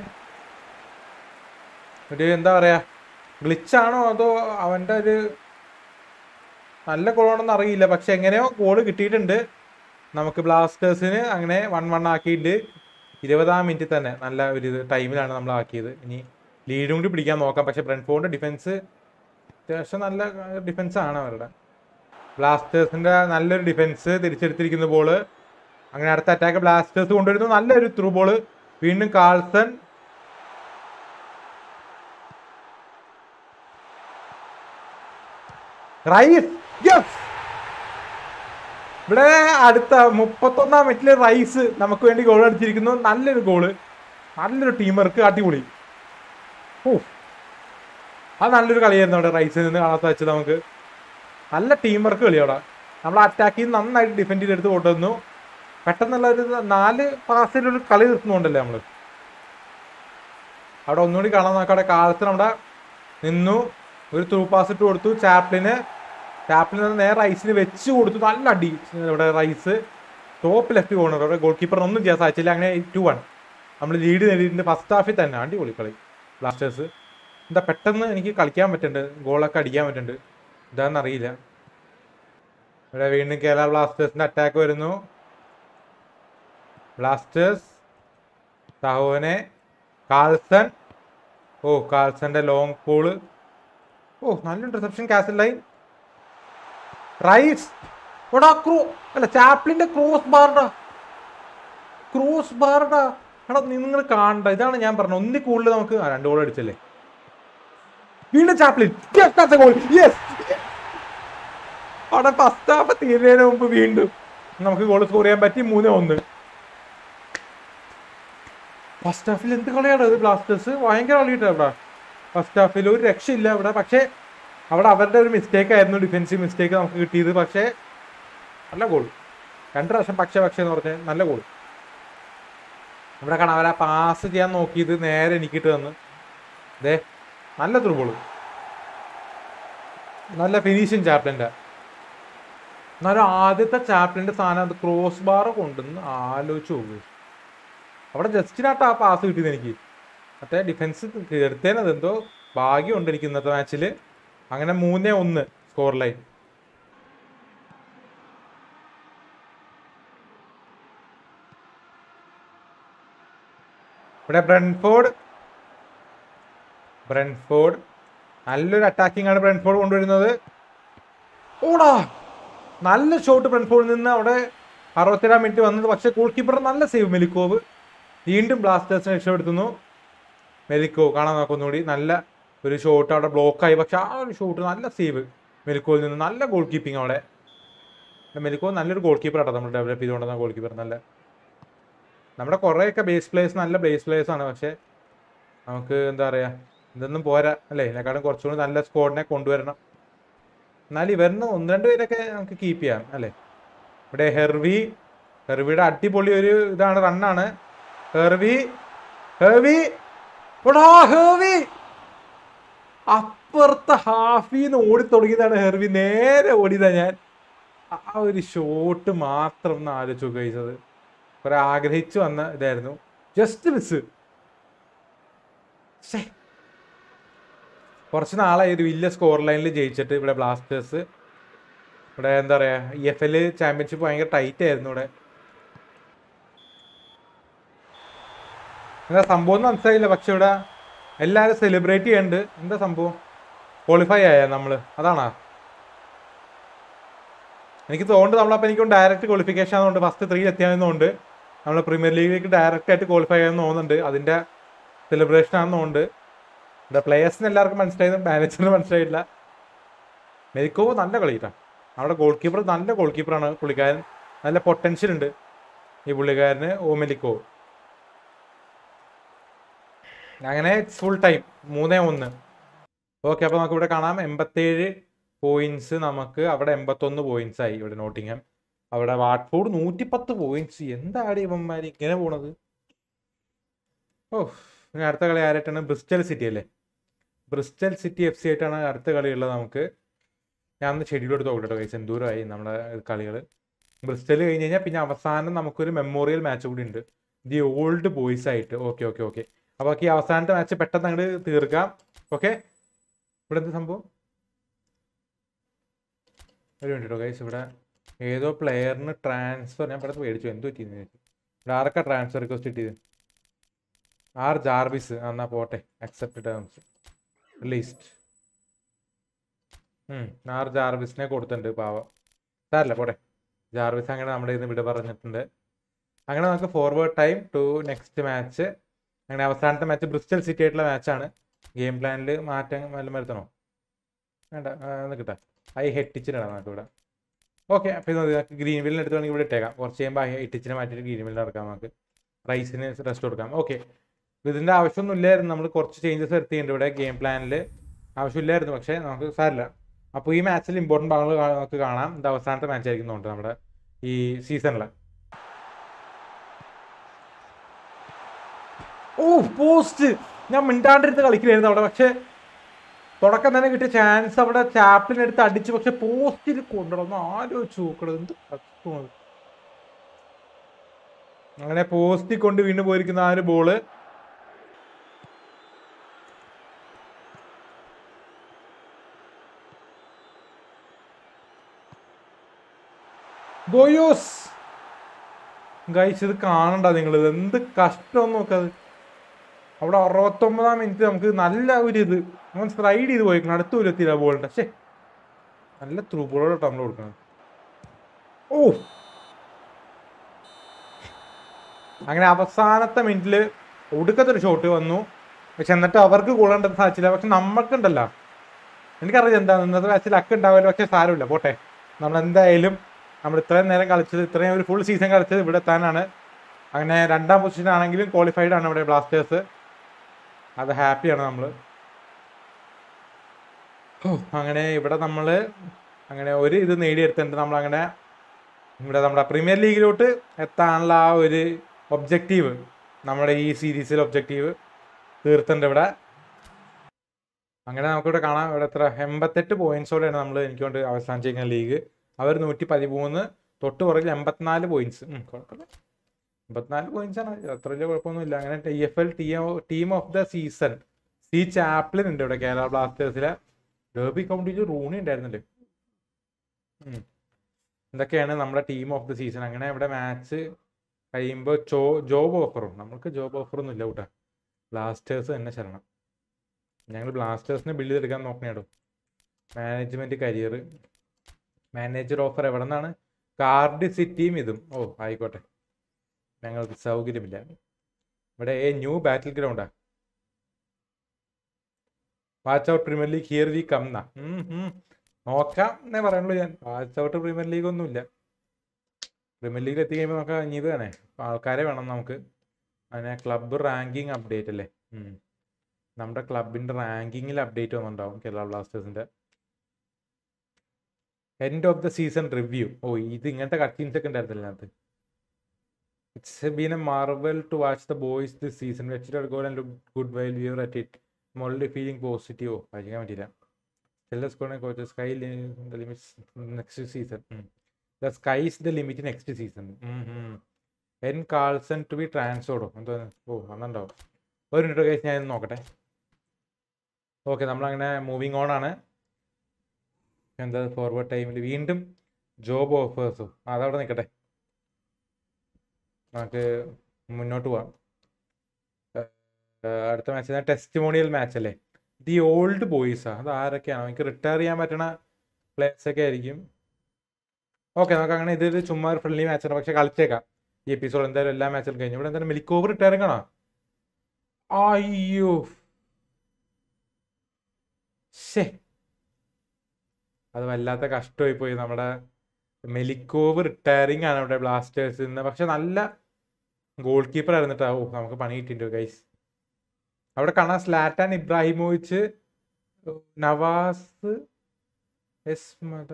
ഒരു എന്താ പറയാ, ഗ്ലിച്ചാണോ അതോ അവൻ്റെ ഒരു നല്ല ഗോളാണെന്ന് അറിയില്ല. പക്ഷെ എങ്ങനെയോ ഗോള് കിട്ടിയിട്ടുണ്ട് നമുക്ക് ബ്ലാസ്റ്റേഴ്സിന്. അങ്ങനെ 1-1 ആക്കിയിട്ട് 20ാം മിനിറ്റിൽ തന്നെ നല്ല ഒരു ടൈമിലാണ് നമ്മൾ ആക്കിയത്. ഇനി ലീഡും കൂടി പിടിക്കാൻ നോക്കാം. പക്ഷെ ബ്രെൻഫോർഡിന്റെ ഡിഫൻസ് അത്യാവശ്യം നല്ല ഡിഫൻസ് ആണ് അവരുടെ. ബ്ലാസ്റ്റേഴ്സിന്റെ നല്ലൊരു ഡിഫൻസ് തിരിച്ചെടുത്തിരിക്കുന്ന ബോള്. അങ്ങനെ അടുത്ത അറ്റാക്ക് ബ്ലാസ്റ്റേഴ്സ് കൊണ്ടുവരുന്നു. നല്ലൊരു ത്രൂ ബോള്. വീണ്ടും കാൾസൺ. റൈസ്. ഇവിടെ അടുത്ത 31ാം മിനിറ്റില് റൈസ് നമുക്ക് വേണ്ടി ഗോൾ അടിച്ചിരിക്കുന്നു. നല്ലൊരു ഗോള്, നല്ലൊരു ടീം വർക്ക്, അടിപൊളി. ഓ, അത് നല്ലൊരു കളിയായിരുന്നു അവിടെ റൈസിൽ നിന്ന് കാണാത്ത വെച്ചത്. നമുക്ക് നല്ല ടീം വർക്ക് കളി അവിടെ. നമ്മൾ അറ്റാക്കിൽ നന്നായിട്ട് ഡിഫെൻഡ് ചെയ്തെടുത്ത് കൊണ്ടുവന്നു. പെട്ടെന്നുള്ള ഒരു 4 പാസിലൊരു കളി നിർത്തുന്നുണ്ടല്ലേ നമ്മൾ. അവിടെ ഒന്നുകൂടി കാണാൻ നോക്കാം. അവിടെ കാലത്ത് നമ്മുടെ നിന്നു, ഒരു ത്രൂ പാസ് ഇട്ട് കൊടുത്തു. ചാപ്ലിന് നേരെ റൈസിന് വെച്ച് കൊടുത്തു. നല്ല അടി. ഇവിടെ റൈസ് ടോപ്പ് ലെഫ്റ്റ് കോർണർ. അവിടെ ഗോൾ കീപ്പറിന് ഒന്നും ചെയ്യാൻ സാധിച്ചില്ല. അങ്ങനെ 2-1 നമ്മൾ ലീഡ് നേടിയിട്ടുണ്ട് ഫസ്റ്റ് ഹാഫിൽ തന്നെ. അടിപൊളി കളി ബ്ലാസ്റ്റേഴ്സ്. എന്താ പെട്ടെന്ന് എനിക്ക് കളിക്കാൻ പറ്റുന്നുണ്ട്, ഗോളൊക്കെ അടിക്കാൻ പറ്റുന്നുണ്ട്. ഇതാണെന്നറിയില്ല. ഇവിടെ വീണ്ടും കേരള ബ്ലാസ്റ്റേഴ്സിന്റെ അറ്റാക്ക് വരുന്നു. ബ്ലാസ്റ്റേഴ്സ് സഹോനെ കാൾസൺ. ഓ, കാൾസന്റെ ലോങ് ബോള്. ഓ, നല്ലൊരു റിസപ്ഷൻ. Castle line. റൈസ്. അല്ല, ചാപ്ലിന്റെ ക്രോസ് ബാർഡാ. എടാ നിങ്ങൾ കാണണ്ട. ഇതാണ് ഞാൻ പറഞ്ഞത്. ഒന്നി കൂടുതൽ നമുക്ക് 2 ഗോൾ അടിച്ചല്ലേ. വീണ്ടും ചാപ്ലിൻ. അവിടെ ഫസ്റ്റ് ഹാഫ് തീരുന്നതിന് മുമ്പ് വീണ്ടും നമുക്ക് ഗോൾ സ്കോർ ചെയ്യാൻ പറ്റി. 3-1. ഫസ്റ്റ് ഹാഫിൽ എന്ത് കളിയാണ് ഇത് ബ്ലാസ്റ്റേഴ്സ്. ഭയങ്കര കളിയിട്ടാ ഇവിടെ ഫസ്റ്റ് ഹാഫിൽ. ഒരു രക്ഷയില്ല ഇവിടെ. പക്ഷെ അവിടെ അവരുടെ ഒരു മിസ്റ്റേക്ക് ആയിരുന്നു, ഡിഫെൻസീവ് മിസ്റ്റേക്ക് നമുക്ക് കിട്ടിയത്. പക്ഷേ നല്ല ഗോൾ. 2 പ്രാവശ്യം പക്ഷേ എന്ന് പറഞ്ഞാൽ നല്ല ഗോൾ. ഇവിടെ കാണാം അവരെ പാസ് ചെയ്യാൻ നോക്കിയത് നേരെ എനിക്കിട്ട് തന്നു. അതെ, നല്ല ത്രൂ ബോൾ, നല്ല ഫിനിഷിങ് ചാപ്ലിൻ്റെ. എന്നാലും ആദ്യത്തെ ചാപ്ലിൻ്റെ സാധനം അത് ക്രോസ് ബാർ കൊണ്ടുവന്ന് ആലോചിച്ച് നോക്കുക. അവിടെ ജസ്റ്റിനായിട്ട് ആ പാസ് കിട്ടിയത് എനിക്ക്. മറ്റേ ഡിഫൻസ് എടുത്തേനത് എന്തോ ഭാഗ്യമുണ്ട് എനിക്ക് ഇന്നത്തെ മാച്ചിൽ. അങ്ങനെ 3-1 സ്കോർ ലൈൻ. ഇവിടെ ബ്രെൻഫോർഡ് നല്ലൊരു അറ്റാക്കിംഗ് ആണ് ബ്രെൻഫോർഡ് കൊണ്ടുവരുന്നത്. ഓടാ, നല്ല ഷോട്ട് ബ്രെൻഫോർഡിൽ നിന്ന്. അവിടെ 67ാം മിനിറ്റ് വന്നത്. പക്ഷെ ഗോൾ കീപ്പർ നല്ല സേവ്. മെലിക്കോവ് വീണ്ടും ബ്ലാസ്റ്റേഴ്സിനെ രക്ഷപ്പെടുത്തുന്നു. മെലിക്കോ കാണാൻ നോക്കുന്നുകൂടി. നല്ല ഒരു ഷോട്ട് അവിടെ ബ്ലോക്കായി. പക്ഷെ ആ ഒരു ഷോട്ട് നല്ല സേവ് മെലിക്കോയിൽ നിന്ന്. നല്ല ഗോൾ കീപ്പിംഗ് അവിടെ. മെലിക്കോ നല്ലൊരു ഗോൾ കീപ്പർ ആട്ടോ നമ്മൾ ഡെവലപ്പ് ചെയ്തുകൊണ്ടുവന്ന ഗോൾ കീപ്പർ. നല്ല നമ്മുടെ കുറേയൊക്കെ ബേസ് പ്ലേയേഴ്സ് നല്ല ബേസ് പ്ലേയേഴ്സ് ആണ്. പക്ഷെ നമുക്ക് എന്താ പറയുക, ഇതൊന്നും പോരാ അല്ലേ. ഇതിനെക്കാളും കുറച്ചുകൂടി നല്ല സ്ക്വാഡിനെ കൊണ്ടുവരണം. എന്നാൽ ഇവരിന്ന് 1-2 പേരൊക്കെ നമുക്ക് കീപ്പ് ചെയ്യാം അല്ലേ. ഇവിടെ ഹെർവിയുടെ അടിപൊളി ഒരു ഇതാണ്, റണ്ണാണ്. ഹെർവി അപ്പുറത്തെ ഹാഫിന്ന് ഓടി തുടങ്ങിയതാണ് ഹെർവി. നേരെ ഓടിയതാ. ഞാൻ ആ ഒരു ഷോട്ട് മാത്രം ഒന്ന് ആലോചിച്ചു കഴിച്ചത്. കുറെ ആഗ്രഹിച്ചു വന്ന ഇതായിരുന്നു. Just miss. കുറച്ച് നാളായി ഒരു വലിയ സ്കോർ ലൈനിൽ ജയിച്ചിട്ട്. ഇവിടെ ബ്ലാസ്റ്റേഴ്സ് ഇവിടെ എന്താ പറയാ, EFL ചാമ്പ്യൻഷിപ്പ് ഭയങ്കര ടൈറ്റ് ആയിരുന്നു. ഇവിടെ എന്താ സംഭവം എന്ന് മനസ്സിലായില്ല. പക്ഷെ ഇവിടെ എല്ലാവരും സെലിബ്രേറ്റ് ചെയ്യുന്നുണ്ട്. എന്താ സംഭവം? ക്വാളിഫൈ ആയ നമ്മള്, അതാണോ? എനിക്ക് തോന്നുന്നുണ്ട് നമ്മളപ്പോൾ എനിക്കും ഡയറക്റ്റ് ക്വാളിഫിക്കേഷൻ ആയതുകൊണ്ട് ഫസ്റ്റ് 3 എത്തിയാണെന്നുണ്ട് നമ്മൾ പ്രീമിയർ ലീഗിലേക്ക് ഡയറക്റ്റ് ആയിട്ട് ക്വാളിഫൈ ആയെന്ന് തോന്നുന്നുണ്ട്. അതിൻ്റെ സെലിബ്രേഷൻ ആണെന്ന് തോന്നുന്നുണ്ട്. ഇവിടെ പ്ലേയേഴ്സിന് എല്ലാവർക്കും മനസ്സിലായത്, മാനേജറിന് മനസ്സിലായില്ല. മെലിക്കോ നല്ല കളിയിട്ടാണ്. അവിടെ ഗോൾ കീപ്പർ നല്ല ഗോൾ കീപ്പറാണ് പുള്ളിക്കാരൻ. നല്ല പൊട്ടൻഷ്യൽ ഉണ്ട് ഈ പുള്ളിക്കാരന്. മെലിക്കോ. അങ്ങനെ ഫുൾ ടൈം 3-1. ഓക്കെ, അപ്പോൾ നമുക്ക് ഇവിടെ കാണാം 87 പോയിന്റ്സ് നമുക്ക് അവിടെ 81 പോയിന്റ്സ് ആയി. ഇവിടെ നോട്ടിംഗ്ഹാം, അവിടെ വാട്ട്ഫോർഡ് 110 പോയിന്റ്സ്. എന്താണ് ഇവന്മാർ ഇങ്ങനെ പോണത്? ഓ, ഇനി അടുത്ത കളി ആരായിട്ടാണ്? ബ്രിസ്റ്റൽ സിറ്റി അല്ലേ? ബ്രിസ്റ്റൽ സിറ്റി FC ആയിട്ടാണ് അടുത്ത കളിയുള്ളത് നമുക്ക്. ഞാൻ ഒന്ന് ഷെഡ്യൂൾ എടുത്ത് നോക്കട്ടെ കൈസ്, എന്തൂരമായി നമ്മുടെ കളികൾ. ബ്രിസ്റ്റൽ കഴിഞ്ഞ് കഴിഞ്ഞാൽ പിന്നെ അവസാനം നമുക്കൊരു മെമ്മോറിയൽ മാച്ച് കൂടി ഉണ്ട്, ദി ഓൾഡ് ബോയ്സ് ആയിട്ട്. ഓക്കെ ഓക്കെ ഓക്കെ, അപ്പോൾ ഈ അവസാനത്തെ മാച്ച് പെട്ടെന്ന് അങ്ങോട്ട് തീർക്കാം. ഓക്കെ, ഇവിടെ എന്ത് സംഭവം? ഒരു മിനിറ്റ് കൈസ്, ഇവിടെ ഏതോ പ്ലെയറിന് ട്രാൻസ്ഫർ, ഞാൻ പെട്ടെന്ന് മേടിച്ചു, എന്ത് പറ്റിയെന്ന് ചോദിച്ചു. ഇവിടെ ആർക്കാ ട്രാൻസ്ഫർ റിക്വസ്റ്റ് കിട്ടിയത്? R Jarvis. എന്നാൽ പോട്ടെ, അക്സെപ്റ്റ് ടേംസ് ലീസ്റ്റ്. ആർ ജാർവിസിനെ കൊടുത്തിട്ടുണ്ട്, പാവം. സാരല്ല, പോട്ടെ. ജാർവിസ് അങ്ങനെ നമ്മുടെ ഇന്ന് വിട പറഞ്ഞിട്ടുണ്ട്. അങ്ങനെ നമുക്ക് forward time to next match. അങ്ങനെ അവസാനത്തെ മാച്ച് ബ്രിസ്റ്റൽ സിറ്റി ആയിട്ടുള്ള മാച്ചാണ്. ഗെയിം പ്ലാനിൽ മാറ്റം വല്ലതും വരുത്തണോ? വേണ്ട, നിൽക്കട്ടെ. ഹെറ്റിച്ചിനാണ് നമുക്ക് ഇവിടെ. ഓക്കെ, അപ്പോൾ ഇത് നമുക്ക് ഗ്രീൻ വില്ലിന് എടുത്ത് വേണമെങ്കിൽ ഇവിടെ ഇട്ടേക്കാം. കുറച്ച് കഴിയുമ്പോൾ ഹെറ്റിച്ചിനെ മാറ്റിയിട്ട് ഗ്രീൻ വില്ലിന് ഇറക്കാം. നമുക്ക് റൈസിന് റെസ്റ്റ് കൊടുക്കാം. ഓക്കെ, ഇതിൻ്റെ ആവശ്യമൊന്നും ഇല്ലായിരുന്നു. നമ്മൾ കുറച്ച് ചേഞ്ചസ് വരുത്തിയിട്ടുണ്ട് ഇവിടെ ഗെയിം പ്ലാനിൽ. ആവശ്യമില്ലായിരുന്നു, പക്ഷേ നമുക്ക് സാരില്ല. അപ്പോൾ ഈ മാച്ചിൽ ഇമ്പോർട്ടൻറ്റ് ഭാഗങ്ങൾ നമുക്ക് കാണാം. ഇത് അവസാനത്തെ മാച്ച് ആയിരിക്കുന്നുണ്ട് നമ്മുടെ ഈ സീസണിൽ. ഓ, പോസ്റ്റ്! ഞാൻ മിണ്ടാണ്ടിരുന്ന് കളിക്കുകയായിരുന്നു അവിടെ, പക്ഷേ തുടക്കം തന്നെ കിട്ടിയ ചാൻസ് അവിടെ ചാപ്ലിനെടുത്ത് അടിച്ചു. പക്ഷെ പോസ്റ്റിൽ കൊണ്ടുവന്ന് ആലോചിച്ച് നോക്കണം, എന്ത് കഷ്ടമാണ്. അങ്ങനെ പോസ്റ്റിൽ കൊണ്ട് വീണ്ടും പോയിരിക്കുന്ന ആ ഒരു ബോള് ഗോയോസ്. ഗൈസ്, ഇത് കാണണ്ട നിങ്ങൾ, ഇത് എന്ത് കഷ്ടം നോക്കത്. അവിടെ 69-ാം മിനിറ്റ് നമുക്ക് നല്ല ഒരു ഇത് നമ്മൾ സ്ലൈഡ് ചെയ്ത് പോയിക്കണം. അടുത്ത ഒരു എത്തിയില്ല ബോളിൻ്റെ. പക്ഷേ നല്ല ത്രൂ ബോളോട്ടോ നമ്മൾ കൊടുക്കണം. ഓ, അങ്ങനെ അവസാനത്തെ മിനിറ്റിൽ ഒടുക്കത്തൊരു ഷോട്ട് വന്നു. പക്ഷെ എന്നിട്ട് അവർക്ക് കൂടേണ്ടത് സാധിച്ചില്ല. പക്ഷെ നമ്മൾക്കുണ്ടല്ലോ, എനിക്കറിയാം എന്താണ് ഇന്നത്തെ മാച്ചിൽ അക്ക് ഉണ്ടാവില്ല. പക്ഷെ സാരമില്ല, പോട്ടെ. നമ്മളെന്തായാലും നമ്മൾ ഇത്രയും നേരം കളിച്ചത്, ഇത്രയും ഒരു ഫുൾ സീസൺ കളിച്ചത് ഇവിടെ എത്താനാണ്. അങ്ങനെ 2ാം പൊസിഷൻ ആണെങ്കിലും ക്വാളിഫൈഡ് ആണ് ഇവിടെ ബ്ലാസ്റ്റേഴ്സ്. അത് ഹാപ്പിയാണ് നമ്മൾ. അങ്ങനെ ഇവിടെ നമ്മൾ അങ്ങനെ ഒരു ഇത് നേടിയെടുത്തിട്ടുണ്ട്. നമ്മളങ്ങനെ ഇവിടെ നമ്മുടെ പ്രീമിയർ ലീഗിലോട്ട് എത്താനുള്ള ആ ഒരു ഒബ്ജക്റ്റീവ്, നമ്മുടെ ഈ സീരീസിൽ ഒബ്ജക്റ്റീവ് തീർത്തിട്ടുണ്ട് ഇവിടെ. അങ്ങനെ നമുക്കിവിടെ കാണാം, ഇവിടെ എത്ര 88 പോയിന്റ്സോടെയാണ് നമ്മൾ എനിക്കൊണ്ട് അവസാനിച്ചിരിക്കുന്ന ലീഗ്. അവർ 113, തൊട്ട് പുറകിൽ 84 പോയിന്റ്സ്. കുഴപ്പമില്ല, 54 പോയിന്റ്സ് ആണ്, അത്ര വലിയ കുഴപ്പമൊന്നുമില്ല. അങ്ങനെ TFL team of the season C Chaplin ഉണ്ട് ഇവിടെ കേരള ബ്ലാസ്റ്റേഴ്സിലെ. ഡെർബി കൗണ്ടിയിൽ റൂണി ഉണ്ടായിരുന്നുണ്ട്. ഇതൊക്കെയാണ് നമ്മുടെ ടീം ഓഫ് ദ സീസൺ. അങ്ങനെ ഇവിടെ മാച്ച് കഴിയുമ്പോൾ ജോബ് ഓഫറും, നമുക്ക് ജോബ് ഓഫറൊന്നും ഇല്ല കൂട്ടാ. ബ്ലാസ്റ്റേഴ്സ് തന്നെ ശരണം. ഞങ്ങൾ ബ്ലാസ്റ്റേഴ്സിനെ ബിൽഡ് ചെയ്തെടുക്കാൻ നോക്കണേടോ. മാനേജ്മെന്റ് കരിയർ, മാനേജർ ഓഫർ എവിടെ നിന്നാണ്? കാർഡ് സിറ്റിയും ഇതും. ഓ, ആയിക്കോട്ടെ, ഞങ്ങൾക്ക് സൗകര്യമില്ല. ഇവിടെ ന്യൂ ബാറ്റിൽ ഗ്രൗണ്ടാ. Watch out premier league here we come എന്നാ. നോക്കാം എന്നേ പറയുള്ളൂ ഞാൻ. വാച്ച് ഔട്ട് പ്രീമിയർ ലീഗ് ഒന്നുമില്ല. പ്രീമിയർ ലീഗിൽ എത്തി കഴിയുമ്പോൾ നമുക്ക് ഇനി ഇത് വേണേ, ആൾക്കാരെ വേണം നമുക്ക്. അങ്ങനെ ക്ലബ്ബ് റാങ്കിങ് അപ്ഡേറ്റ് അല്ലേ? നമ്മുടെ ക്ലബിൻ്റെ റാങ്കിങ്ങിൽ അപ്ഡേറ്റ് വന്നിട്ടുണ്ടാവും കേരള ബ്ലാസ്റ്റേഴ്സിൻ്റെ. End of the season review. ഓ, ഇത് ഇങ്ങനത്തെ കട്ടീൻസ് ഒക്കെ ഉണ്ടായിരുന്നില്ല അതിനകത്ത്. It's been a marvel to watch the boys this season. വെച്ചിട്ട് goal and look good while we are at it. Mould feeling positive. വായിക്കാൻ പറ്റില്ല. Coach sky the limits next season. The sky is the limit next season. N Carlson to be ട്രാൻസ്ഫോർഡോ എന്തോ. ഓ, വന്നിട്ടുണ്ടാവും. ഒരു minute case, ഞാൻ നോക്കട്ടെ. Okay, നമ്മളങ്ങനെ മൂവിങ് ഓൺ ആണ്. എന്താ ഫോർവേഡ് ടൈമിൽ വീണ്ടും ജോബ് ഓഫേഴ്സും. അതവിടെ നിൽക്കട്ടെ, നമുക്ക് മുന്നോട്ട് പോവാം. അടുത്ത മാച്ച് ടെസ്റ്റിമോണിയൽ മാച്ച് അല്ലേ? ദി ഓൾഡ് ബോയ്സാ. അത് ആരൊക്കെയാണോ? എനിക്ക് റിട്ടയർ ചെയ്യാൻ പറ്റണ പ്ലേയേഴ്സൊക്കെ ആയിരിക്കും. ഓക്കെ, നമുക്ക് അങ്ങനെ ഇതൊരു ചുമ്മാ ഒരു ഫ്രണ്ട്ലി മാച്ചാണ്, പക്ഷെ കളിച്ചേക്കാം ഈ എപ്പിസോഡ്. എന്തായാലും എല്ലാ മാച്ചും കഴിഞ്ഞു. ഇവിടെ എന്തായാലും മിലിക്കോവ് റിട്ടയറിംഗ് ആണോ? അയ്യോ, ശേ, അത് വല്ലാത്ത കഷ്ടമായി പോയി. നമ്മുടെ മെലിക്കോവ് റിട്ടയറിംഗ് ആണ് ഇവിടെ ബ്ലാസ്റ്റേഴ്സിൽ നിന്ന്. പക്ഷെ നല്ല ഗോൾ കീപ്പർ ആയിരുന്നിട്ടാ. ഓ, നമുക്ക് പണി കിട്ടിയിട്ടുണ്ട് ഗൈസ്. അവിടെ കാണാൻ സ്ലാറ്റാൻ ഇബ്രാഹിമോവിച്ച്, നവാസ്, എസ്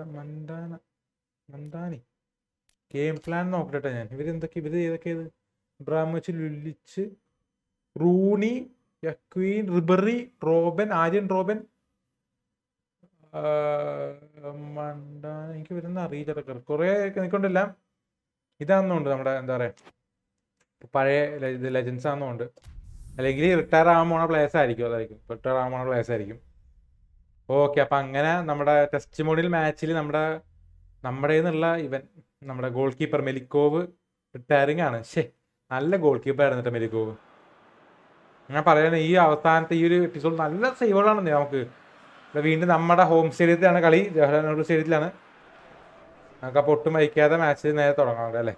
മന്ദാനി ഗെയിം പ്ലാൻ നോക്കട്ടെ ഞാൻ. ഇവർ ഏതൊക്കെ ഇത്? ഇബ്രാഹിമോവിച്ച്, ലുലിച്ച്, റൂണി, യക്വീൻ, റിബറി, റോബൻ, ആര്യൻ റോബൻ, മണ്ടാന. എനിക്ക് വരുന്ന അറിയില്ല. കുറെ നിൽക്കൊണ്ടില്ല. ഇതാണെന്നുണ്ട് നമ്മുടെ എന്താ പറയാ പഴയ ലെജൻസ് ആണെന്നുണ്ട്. അല്ലെങ്കിൽ റിട്ടയർ ആകാൻ പോണ പ്ലേയേഴ്സ് ആയിരിക്കും. റിട്ടയർ ആകാൻ പോണ പ്ലേയേഴ്സ് ആയിരിക്കും. ഓക്കെ, അപ്പം അങ്ങനെ നമ്മുടെ ടെസ്റ്റ് മോഡിൽ മാച്ചിൽ നമ്മുടെ നിന്നുള്ള ഇവൻ നമ്മുടെ ഗോൾ കീപ്പർ മെലിക്കോവ് റിട്ടയറിങ് ആണ്. നല്ല ഗോൾ കീപ്പർ ആയിരുന്നു മെലിക്കോവ്. ഞാൻ പറയുന്നത് ഈ അവസാനത്തെ ഈ ഒരു എപ്പിസോഡ് നല്ല സേവുകളാണ് നമുക്ക്. വീണ്ടും നമ്മുടെ ഹോം സ്റ്റേഡിയത്തിലാണ് കളി, ജവഹർലാൽ നെഹ്റു സ്റ്റേഡിയത്തിലാണ്. നമുക്ക് അപ്പോൾ ഒട്ടും വഹിക്കാതെ മാച്ച് നേരെ തുടങ്ങാം അല്ലേ.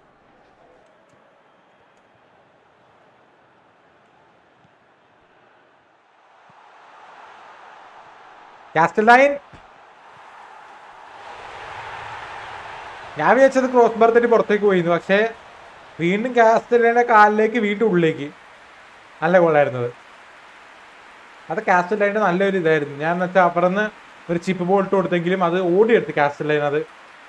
കാസ്റ്റലൈൻ, ഞാൻ വിചാരിച്ചത് ക്രോസ് ബാർ തട്ടി പുറത്തേക്ക് പോയിരുന്നു. പക്ഷേ വീണ്ടും കാസ്റ്റലൈൻ്റെ കാലിലേക്ക് വീണ്ടും ഉള്ളിലേക്ക്. നല്ല ഗോളായിരുന്നത് അത്. കാസ്റ്റലൈൻ്റെ നല്ലൊരു ഇതായിരുന്നു. ഞാൻ എന്ന് വെച്ചാൽ അപ്പുറന്ന് ഒരു ചിപ്പ് ബോൾ ഇട്ട് കൊടുത്തെങ്കിലും അത് ഓടിയെടുത്ത് കാസ്റ്റലൈൻ. അത്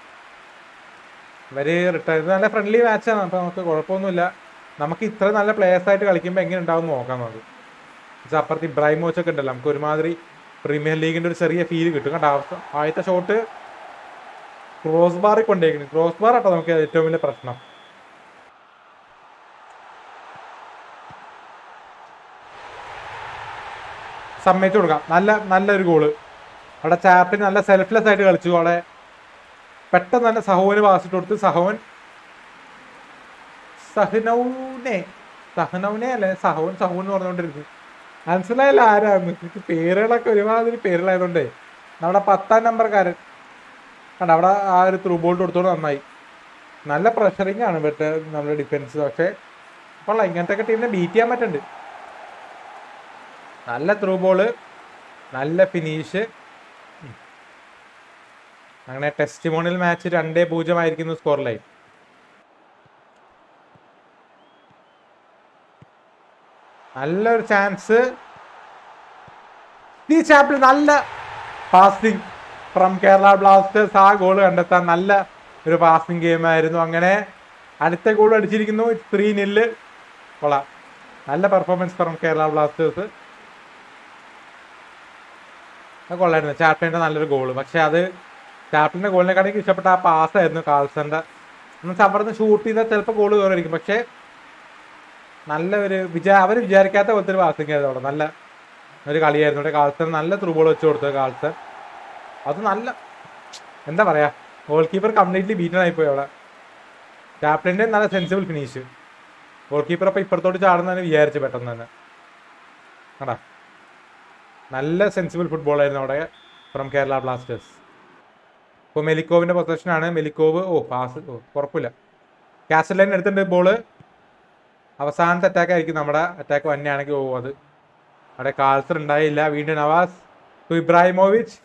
ഇവര് റിട്ടയർ നല്ല ഫ്രണ്ട്ലി മാച്ചാണ്. അപ്പോൾ നമുക്ക് കുഴപ്പമൊന്നുമില്ല. നമുക്ക് ഇത്ര നല്ല പ്ലേയേഴ്സായിട്ട് കളിക്കുമ്പോൾ എങ്ങനെ ഉണ്ടാവും നോക്കാം നമുക്ക്. പക്ഷേ അപ്പുറത്ത് ഇബ്രാഹിമോവിച്ച് ഒക്കെ ഉണ്ടല്ലോ, നമുക്ക് ഒരുമാതിരി പ്രീമിയർ ലീഗിൻ്റെ ഒരു ചെറിയ ഫീൽ കിട്ടും. കണ്ട ആദ്യത്തെ ഷോട്ട് ക്രോസ് ബാറിൽ കൊണ്ടേക്കുന്നു. ക്രോസ് ബാർ ആട്ടോ നമുക്ക് ഏറ്റവും വലിയ പ്രശ്നം. സമ്മതിച്ചു കൊടുക്കാം. നല്ലൊരു ഗോള്. അവിടെ ചാപ്പിന് നല്ല സെൽഫ്ലെസ് ആയിട്ട് കളിച്ചു. അവിടെ പെട്ടെന്ന് തന്നെ സഹോന് പാസിട്ട് കൊടുത്ത് സഹോൻ സഹനൗനെ അല്ലേ സഹോൻ എന്ന് പറഞ്ഞുകൊണ്ടിരുന്നു. മനസ്സിലായില്ല ആരാന്ന്. എനിക്ക് പേരുകളൊക്കെ ഒരുമാതിരി പേരുകളായതുകൊണ്ടേ. നമ്മുടെ 10ാം നമ്പർക്കാരൻ കണ്ട അവിടെ ആ ഒരു ത്രൂ ബോൾ കൊടുത്തോണ്ട് നന്നായി. നല്ല പ്രഷറിങ് ആണ് ഇവിടുത്തെ നമ്മുടെ ഡിഫൻസ്. പക്ഷേ അപ്പോൾ ഇങ്ങനത്തെ ഒക്കെ ടീമിനെ ബീറ്റ് ചെയ്യാൻ പറ്റുന്നുണ്ട്. നല്ല ത്രൂ ബോള്, നല്ല ഫിനിഷ്. അങ്ങനെ ടെസ്റ്റ് മോണിൽ മാച്ച് 2-0 ആയിരിക്കുന്നു സ്കോർ ലൈൻ. നല്ലൊരു ചാൻസ്. ഈ ചാപ്പിൽ നല്ല പാസിംഗ് ഫ്രം കേരള ബ്ലാസ്റ്റേഴ്സ്. ആ ഗോൾ കണ്ടെത്താൻ നല്ല ഒരു പാസിംഗ് ഗെയിം ആയിരുന്നു. അങ്ങനെ അടുത്ത ഗോൾ അടിച്ചിരിക്കുന്നു. 3-0. കൊള്ളാം. നല്ല പെർഫോമൻസ് ഫ്രം കേരള ബ്ലാസ്റ്റേഴ്സ്. അത് കൊള്ളായിരുന്നു. ചാപ്റ്റൻ്റെ നല്ലൊരു ഗോള്. പക്ഷെ അത് ചാപ്റ്റൻ്റെ ഗോളിനെക്കാണെങ്കിൽ ഇഷ്ടപ്പെട്ട ആ പാസ്സായിരുന്നു കാൾസന്റെ. എന്നുവെച്ചാൽ അവിടെ നിന്ന് ഷൂട്ട് ചെയ്താൽ ചിലപ്പോൾ ഗോൾ കയറിയിരിക്കും. പക്ഷേ നല്ല ഒരു അവർ വിചാരിക്കാത്ത പോലത്തെ ഒരു പാസിംഗ് ആയിരുന്നു അവിടെ. നല്ല ഒരു കളിയായിരുന്നു അവിടെ. കാൾസൺ നല്ല ത്രൂ ബോൾ വെച്ച് കൊടുത്തത്. കാൾസൺ അത് നല്ല എന്താ പറയുക, ഗോൾ കീപ്പർ കംപ്ലീറ്റ്ലി ബീറ്റനായിപ്പോയി അവിടെ. ക്യാപ്റ്റൻ്റെ നല്ല സെൻസിബിൾ ഫിനിഷ്. ഗോൾ കീപ്പർ അപ്പോൾ ഇപ്പുറത്തോട്ട് ചാടുന്നതിന് വിചാരിച്ചു പെട്ടെന്ന് തന്നെ. കണ്ടാ നല്ല സെൻസിബിൾ ഫുട്ബോളായിരുന്നു അവിടെ ഫ്രം കേരള ബ്ലാസ്റ്റേഴ്സ്. ഇപ്പോൾ മെലിക്കോവിൻ്റെ പൊസിഷനാണ്. മെലിക്കോവ് പാസ് കുഴപ്പമില്ല. കാസ്റ്റലൈൻ എടുത്തിട്ടുണ്ട് ബോള്. അവസാനത്തെ അറ്റാക്ക് ആയിരിക്കും നമ്മുടെ അറ്റാക്ക് തന്നെയാണെങ്കിൽ അത് അവിടെ കാൾസർ ഉണ്ടായില്ല. വീണ്ടും നവാസ് ടു ഇബ്രാഹിമോവിച്ച്.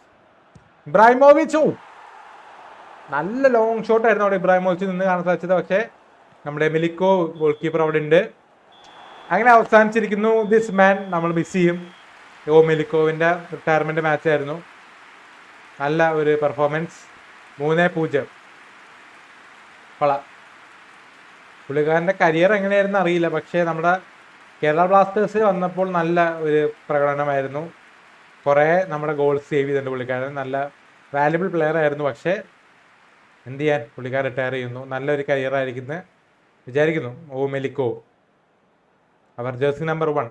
നല്ല ലോങ് ഷോട്ട് ആയിരുന്നു അവിടെ ഇബ്രാഹിമോവിച്ച് നിന്ന് കാണാൻ സാധിച്ചത്. പക്ഷേ നമ്മുടെ മെലിക്കോ ഗോൾ കീപ്പർ അവിടെ ഉണ്ട്. അങ്ങനെ അവസാനിച്ചിരിക്കുന്നു. ദിസ് മാൻ നമ്മൾ മിസ് ചെയ്യും. മെലിക്കോവിൻ്റെ റിട്ടയർമെൻറ്റ് മാച്ചായിരുന്നു. നല്ല ഒരു പെർഫോമൻസ്. 3-0. കൊള്ളാം. പുള്ളിക്കാരൻ്റെ കരിയർ എങ്ങനെയായിരുന്നു അറിയില്ല. പക്ഷേ നമ്മുടെ കേരള ബ്ലാസ്റ്റേഴ്സ് വന്നപ്പോൾ നല്ല ഒരു പ്രകടനമായിരുന്നു. കുറേ നമ്മുടെ ഗോൾസ് സേവ് ചെയ്തിട്ടുണ്ട് പുള്ളിക്കാരൻ. നല്ല വാല്യുബിൾ പ്ലെയർ ആയിരുന്നു. പക്ഷേ എന്ത് ചെയ്യാൻ, പുള്ളിക്കാരൻ റിട്ടയർ ചെയ്യുന്നു. നല്ലൊരു കരിയർ ആയിരിക്കുന്നു വിചാരിക്കുന്നു. മെലിക്കോ അവർ ജേഴ്സി നമ്പർ 1.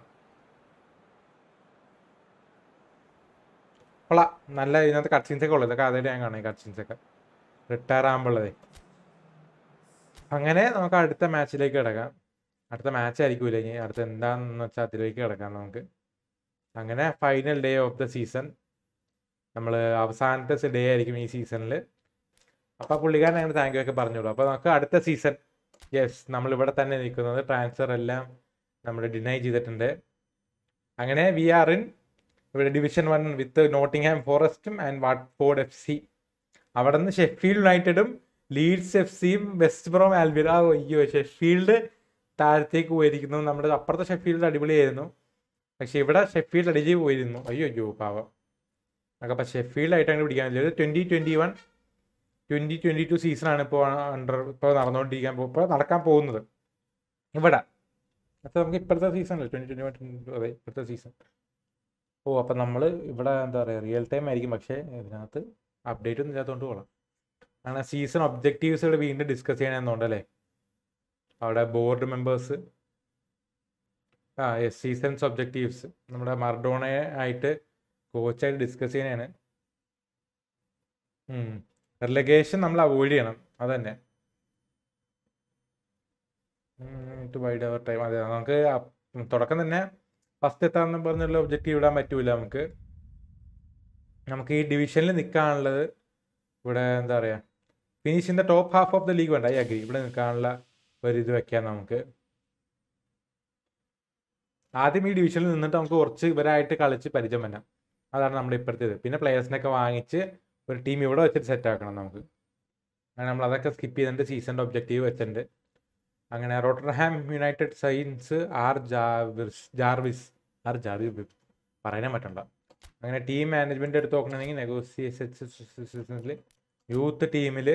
കൊള്ളാം. നല്ല ഇതിനകത്ത് കട്ട് സീൻസൊക്കെ ഉള്ളത്. ഇതൊക്കെ ആദ്യമായിട്ട് ഞാൻ കാണും കട്ട് സീൻസൊക്കെ റിട്ടയർ ആകുമ്പോഴേ. അങ്ങനെ നമുക്ക് അടുത്ത മാച്ചിലേക്ക് കിടക്കാം. അടുത്ത മാച്ച് ആയിരിക്കൂല ഇനി. അടുത്ത എന്താണെന്ന് വെച്ചാൽ അതിലേക്ക് കിടക്കാം നമുക്ക്. അങ്ങനെ final day of the season. നമ്മൾ അവസാനത്തെ ഡേ ആയിരിക്കും ഈ സീസണിൽ. അപ്പോൾ പുള്ളിക്കാരൻ അങ്ങനെ താങ്ക് യു ഒക്കെ പറഞ്ഞോളൂ. അപ്പോൾ നമുക്ക് അടുത്ത സീസൺ നമ്മളിവിടെ തന്നെ നിൽക്കുന്നത്. ട്രാൻസ്ഫർ എല്ലാം നമ്മൾ ഡിനൈ ചെയ്തിട്ടുണ്ട്. അങ്ങനെ വി ആർ ഇൻ ഇവിടെ ഡിവിഷൻ 1 വിത്ത് നോട്ടിംഗ്ഹാം ഫോറസ്റ്റും ആൻഡ് വാട്ട്ഫോർഡ് FC. അവിടെ നിന്ന് ഷെഫീൽഡ് യുണൈറ്റഡും ലീഡ്സ് FCയും വെസ്റ്റ് ബ്രോം ആൽബിയൻ. അയ്യോ, ഷെഫീൽഡ് താഴത്തേക്ക് പോയിരിക്കുന്നു. നമ്മുടെ അപ്പുറത്തെ ഷെഫീൽഡ് അടിപൊളിയായിരുന്നു. പക്ഷെ ഇവിടെ ഷെഫീൽഡ് അടിച്ച് പോയിരുന്നു. അയ്യോ പാവം. ഒക്കെ അപ്പോൾ ഷെഫീൽഡ് ആയിട്ട് അങ്ങനെ പിടിക്കാൻ പറ്റില്ല. 2022 സീസണാണ് ഇപ്പോൾ ഇപ്പോൾ നടന്നുകൊണ്ടിരിക്കാൻ ഇപ്പോൾ നടക്കാൻ പോകുന്നത് ഇവിടെ. അപ്പോൾ നമുക്ക് ഇപ്പോഴത്തെ സീസണല്ലേ 2021, അതെ ഇപ്പോഴത്തെ സീസൺ. അപ്പം നമ്മൾ ഇവിടെ എന്താ പറയുക റിയൽ ടൈം ആയിരിക്കും, പക്ഷേ ഇതിനകത്ത് അപ്ഡേറ്റ് ഒന്നും ഇല്ലാത്തതുകൊണ്ട് കൊള്ളാം. അങ്ങനെ സീസൺ ഒബ്ജക്റ്റീവ്സുകൾ വീണ്ടും ഡിസ്കസ് ചെയ്യണമെന്നുണ്ടല്ലേ അവിടെ ബോർഡ് മെമ്പേഴ്സ്. സീസൺസ് ഒബ്ജക്റ്റീവ്സ് നമ്മുടെ മർഡോണയെ ആയിട്ട് കോച്ചായിട്ട് ഡിസ്കസ് ചെയ്യാനാണ്. റിലഗേഷൻ നമ്മൾ അവോയ്ഡ് ചെയ്യണം, അതന്നെ. To bide our time. അതെ, നമുക്ക് തുടക്കം തന്നെ ഫസ്റ്റ് എത്താന്ന് പറഞ്ഞുള്ള ഒബ്ജക്റ്റീവ് ഇടാൻ പറ്റൂല. നമുക്ക് ഈ ഡിവിഷനിൽ നിൽക്കാനുള്ളത് ഇവിടെ എന്താ പറയുക finish in the top half of the league വേണ്ട. I agree. ഇവിടെ നിൽക്കാനുള്ള ഒരു ഇത് വെക്കാം നമുക്ക്. ആദ്യം ഈ ഡിവിഷനിൽ നിന്നിട്ട് നമുക്ക് കുറച്ച് ഇവരായിട്ട് കളിച്ച് പരിചയം വരാം. അതാണ് നമ്മുടെ ഇപ്പോഴത്തേത്. പിന്നെ പ്ലെയേഴ്സിനൊക്കെ വാങ്ങിച്ച് ഒരു ടീം ഇവിടെ വെച്ചിട്ട് സെറ്റ് ആക്കണം നമുക്ക്. അങ്ങനെ നമ്മൾ അതൊക്കെ സ്കിപ്പ് ചെയ്തിട്ട് സീസണിൻ്റെ ഒബ്ജക്റ്റീവ് വെച്ചിട്ടുണ്ട്. അങ്ങനെ റോട്ടർഹാം യുണൈറ്റഡ് സൈൻസ് ജാർവിസ് പറയാൻ പറ്റണ്ട. അങ്ങനെ ടീം മാനേജ്മെൻറ്റ് എടുത്ത് നോക്കണമെങ്കിൽ നെഗോസിയേഷൻസിൽ യൂത്ത് ടീമിൽ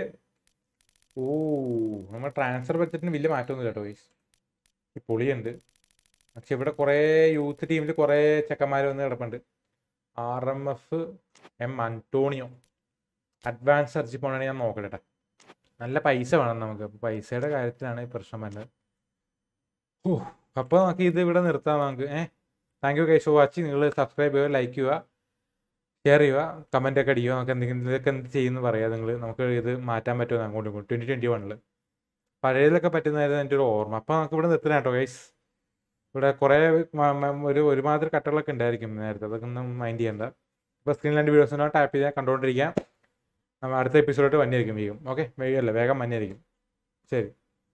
നമ്മൾ ട്രാൻസ്ഫർ ബഡ്ജറ്റിന് വലിയ മാറ്റമൊന്നും കേട്ടോ ഗൈസ്. ഈ പൊളിയുണ്ട്. പക്ഷെ ഇവിടെ കുറേ യൂത്ത് ടീമിൽ കുറേ ചെക്കന്മാർ വന്ന് കിടപ്പുണ്ട്. RMF M Antonio advance search പോകണമെങ്കിൽ ഞാൻ നോക്കട്ടെ. നല്ല പൈസ വേണം നമുക്ക്. അപ്പോൾ പൈസയുടെ കാര്യത്തിലാണ് ഈ പ്രശ്നം വരുന്നത്. അപ്പോൾ നമുക്ക് ഇത് ഇവിടെ നിർത്താം നമുക്ക്. Thank you guys for watching. നിങ്ങൾ സബ്സ്ക്രൈബ് ചെയ്യുക, ലൈക്ക് ചെയ്യുക, ഷെയർ ചെയ്യുക, കമൻറ്റൊക്കെ അടിക്കുക. നമുക്ക് എന്തെങ്കിലും ഇതൊക്കെ എന്ത് ചെയ്യുമെന്ന് പറയാം. നിങ്ങൾ നമുക്ക് ഇത് മാറ്റാൻ പറ്റുമോ അങ്ങോട്ടും ഇങ്ങോട്ടും 2021 പഴയതൊക്കെ പറ്റുന്നതായിരുന്നു എൻ്റെ ഒരു ഓർമ്മ. അപ്പോൾ നമുക്ക് ഇവിടെ നിർത്തണം കേട്ടോ ഗൈസ്. ഇവിടെ കുറേ ഒരുമാതിരി കട്ടകളൊക്കെ ഉണ്ടായിരിക്കും നേരത്തെ, അതൊക്കെ ഒന്നും മൈൻഡ് ചെയ്യേണ്ട. ഇപ്പോൾ സ്ക്രീനിൽ രണ്ട് വീഡിയോസിനോ ടാപ്പ് ചെയ്താൽ കണ്ടുകൊണ്ടിരിക്കാം. നമ്മൾ അടുത്ത എപ്പിസോഡായിട്ട് വന്നിരിക്കും വേഗം. ഓക്കെ, വേഗം വന്നിരിക്കും. ശരി.